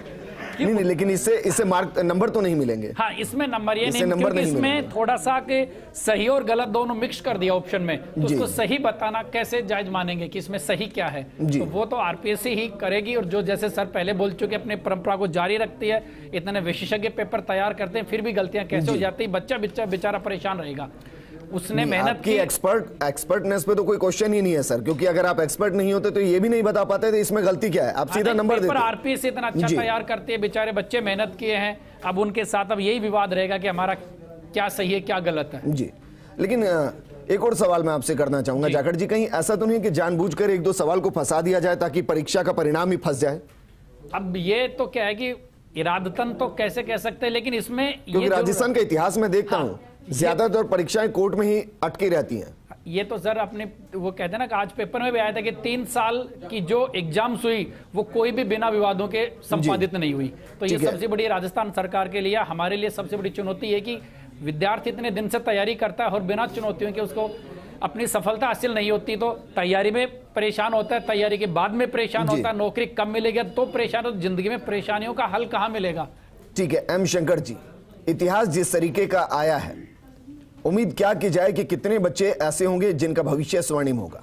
नहीं नहीं, लेकिन इससे इससे मार्क नंबर तो नहीं मिलेंगे। हाँ, इसमें नंबर ये नहीं, नंबर क्योंकि इसमें थोड़ा सा के सही और गलत दोनों मिक्स कर दिया ऑप्शन में, तो उसको सही बताना कैसे जायज मानेंगे कि इसमें सही क्या है? तो वो तो आरपीएससी ही करेगी। और जो जैसे सर पहले बोल चुके अपनी परंपरा को जारी रखती है, इतने विशेषज्ञ पेपर तैयार करते हैं फिर भी गलतियां कैसे हो जाती है, बच्चा बच्चा बेचारा परेशान रहेगा। उसने मेहनत की। एक्सपर्ट एक्सपर्टनेस पे तो कोई क्वेश्चन ही नहीं है सर, क्योंकि अगर आप एक्सपर्ट नहीं होते तो ये भी नहीं बता पाते थे इसमें गलती क्या है, आप सीधा नंबर देते। आरपीएससी इतना अच्छा तैयार करते हैं, बेचारे बच्चे मेहनत किए हैं, अब उनके साथ अब यही विवाद रहेगा कि हमारा क्या सही है क्या गलत है। जी, लेकिन एक और सवाल मैं आपसे करना चाहूंगा जाखड़ जी, कहीं ऐसा तो नहीं कि जानबूझकर एक दो सवाल को फंसा दिया जाए ताकि परीक्षा का परिणाम ही फंस जाए? अब ये तो क्या है कि इरादतन तो कैसे कह सकते हैं, लेकिन इसमें क्योंकि राजस्थान का इतिहास में देखता हाँ, हूं ज्यादातर परीक्षाएं कोर्ट में ही अटकी रहती हैं। ये तो सर अपने वो कहते हैं ना कि आज पेपर में भी आया था कि तीन साल की जो एग्जाम्स हुई वो कोई भी बिना विवादों के संपादित नहीं हुई। तो ये सबसे बड़ी राजस्थान सरकार के लिए, हमारे लिए सबसे बड़ी चुनौती है कि विद्यार्थी इतने दिन से तैयारी करता है और बिना चुनौतियों के उसको अपनी सफलता हासिल नहीं होती, तो तैयारी में परेशान होता है, तैयारी के बाद में परेशान होता है, नौकरी कम मिलेगी तो परेशान हो, जिंदगी में परेशानियों का हल कहां मिलेगा? ठीक है एम शंकर जी, इतिहास जिस तरीके का आया है, उम्मीद क्या की जाए कि कितने बच्चे ऐसे होंगे जिनका भविष्य स्वर्णिम होगा?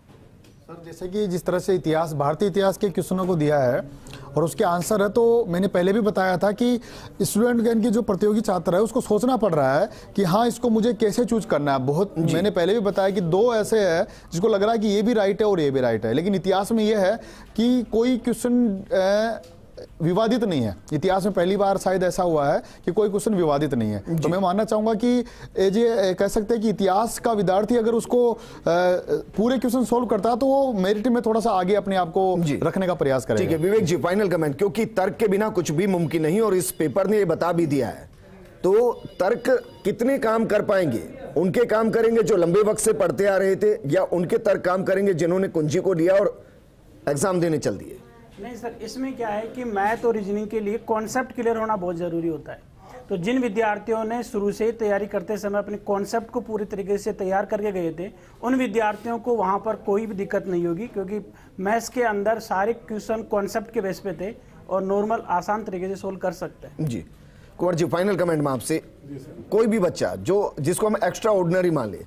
सर जैसे कि जिस तरह से इतिहास, भारतीय इतिहास के क्वेश्चनों को दिया है और उसके आंसर है, तो मैंने पहले भी बताया था कि स्टूडेंट यानी कि जो प्रतियोगी छात्र है उसको सोचना पड़ रहा है कि हाँ इसको मुझे कैसे चूज करना है। बहुत मैंने पहले भी बताया कि दो ऐसे है जिसको लग रहा है कि ये भी राइट है और ये भी राइट है, लेकिन इतिहास में ये है कि कोई क्वेश्चन विवादित नहीं है। इतिहास में पहली बार शायद ऐसा हुआ है कि कोई क्वेश्चन विवादित नहीं है। तो मैं मानना चाहूंगा कि ये कह सकते हैं कि इतिहास का विद्यार्थी अगर उसको पूरे क्वेश्चन सोल्व करता है तो वो मेरिट में थोड़ा सा आगे अपने आप को रखने का प्रयास करेगा। ठीक है विवेक जी, फाइनल कमेंट, क्योंकि तर्क के बिना कुछ भी मुमकिन नहीं और इस पेपर ने ये बता भी दिया है, तो तर्क कितने काम कर पाएंगे? उनके काम करेंगे जो लंबे वक्त से पढ़ते आ रहे थे, या उनके तर्क काम करेंगे जिन्होंने कुंजी को लिया और एग्जाम देने चल दिए? नहीं सर, इसमें क्या है कि मैथ और रीजनिंग के लिए कॉन्सेप्ट क्लियर होना बहुत ज़रूरी होता है। तो जिन विद्यार्थियों ने शुरू से ही तैयारी करते समय अपने कॉन्सेप्ट को पूरी तरीके से तैयार करके गए थे, उन विद्यार्थियों को वहां पर कोई भी दिक्कत नहीं होगी, क्योंकि मैथ्स के अंदर सारे क्वेश्चन कॉन्सेप्ट के बेस पे थे और नॉर्मल आसान तरीके से सोल्व कर सकते हैं। जी कुंवर जी, फाइनल कमेंट में आपसे, कोई भी बच्चा जो जिसको हम एक्स्ट्रा ऑर्डिनरी मान ले,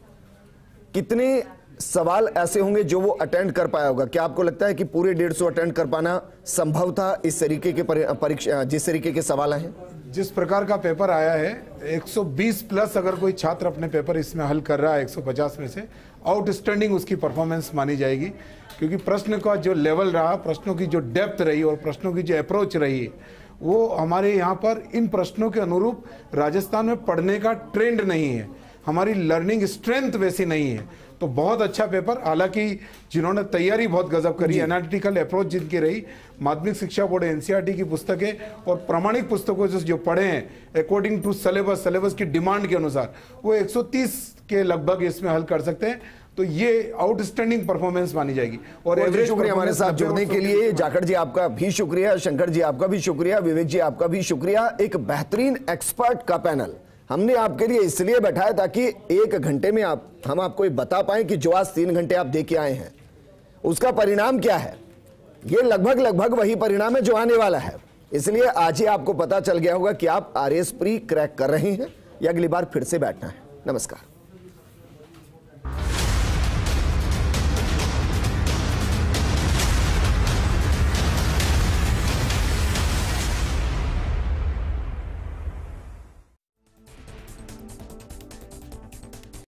कितने सवाल ऐसे होंगे जो वो अटेंड कर पाया होगा? क्या आपको लगता है कि पूरे डेढ़ सौ अटेंड कर पाना संभव था इस तरीके के परीक्षा, जिस तरीके के सवाल हैं? जिस प्रकार का पेपर आया है, एक सौ बीस प्लस अगर कोई छात्र अपने पेपर इसमें हल कर रहा है एक सौ पचास में से, आउटस्टैंडिंग उसकी परफॉर्मेंस मानी जाएगी। क्योंकि प्रश्न का जो लेवल रहा, प्रश्नों की जो डेप्थ रही और प्रश्नों की जो अप्रोच रही, वो हमारे यहाँ पर इन प्रश्नों के अनुरूप राजस्थान में पढ़ने का ट्रेंड नहीं है, हमारी लर्निंग स्ट्रेंथ वैसी नहीं है। तो बहुत अच्छा पेपर, हालांकि जिन्होंने तैयारी बहुत गजब करी, एनालिटिकल अप्रोच जिनकी रही, माध्यमिक शिक्षा बोर्ड एनसीईआरटी की पुस्तकें और प्रमाणिक पुस्तकों से जो पढ़े हैं अकॉर्डिंग टू सिलेबस, सिलेबस की डिमांड के अनुसार, वो एक सौ तीस के लगभग इसमें हल कर सकते हैं। तो ये आउटस्टैंडिंग परफॉर्मेंस मानी जाएगी। और एवरेज शुक्रिया हमारे साथ जुड़ने के लिए। जाखड़ जी आपका भी शुक्रिया, शंकर जी आपका भी शुक्रिया, विवेक जी आपका भी शुक्रिया। एक बेहतरीन एक्सपर्ट का पैनल हमने आपके लिए इसलिए बैठाया ताकि एक घंटे में आप हम आपको ये बता पाए कि जो आज तीन घंटे आप दे के आए हैं उसका परिणाम क्या है। ये लगभग लगभग वही परिणाम है जो आने वाला है। इसलिए आज ही आपको पता चल गया होगा कि आप आरएएस प्री क्रैक कर रहे हैं या अगली बार फिर से बैठना है। नमस्कार।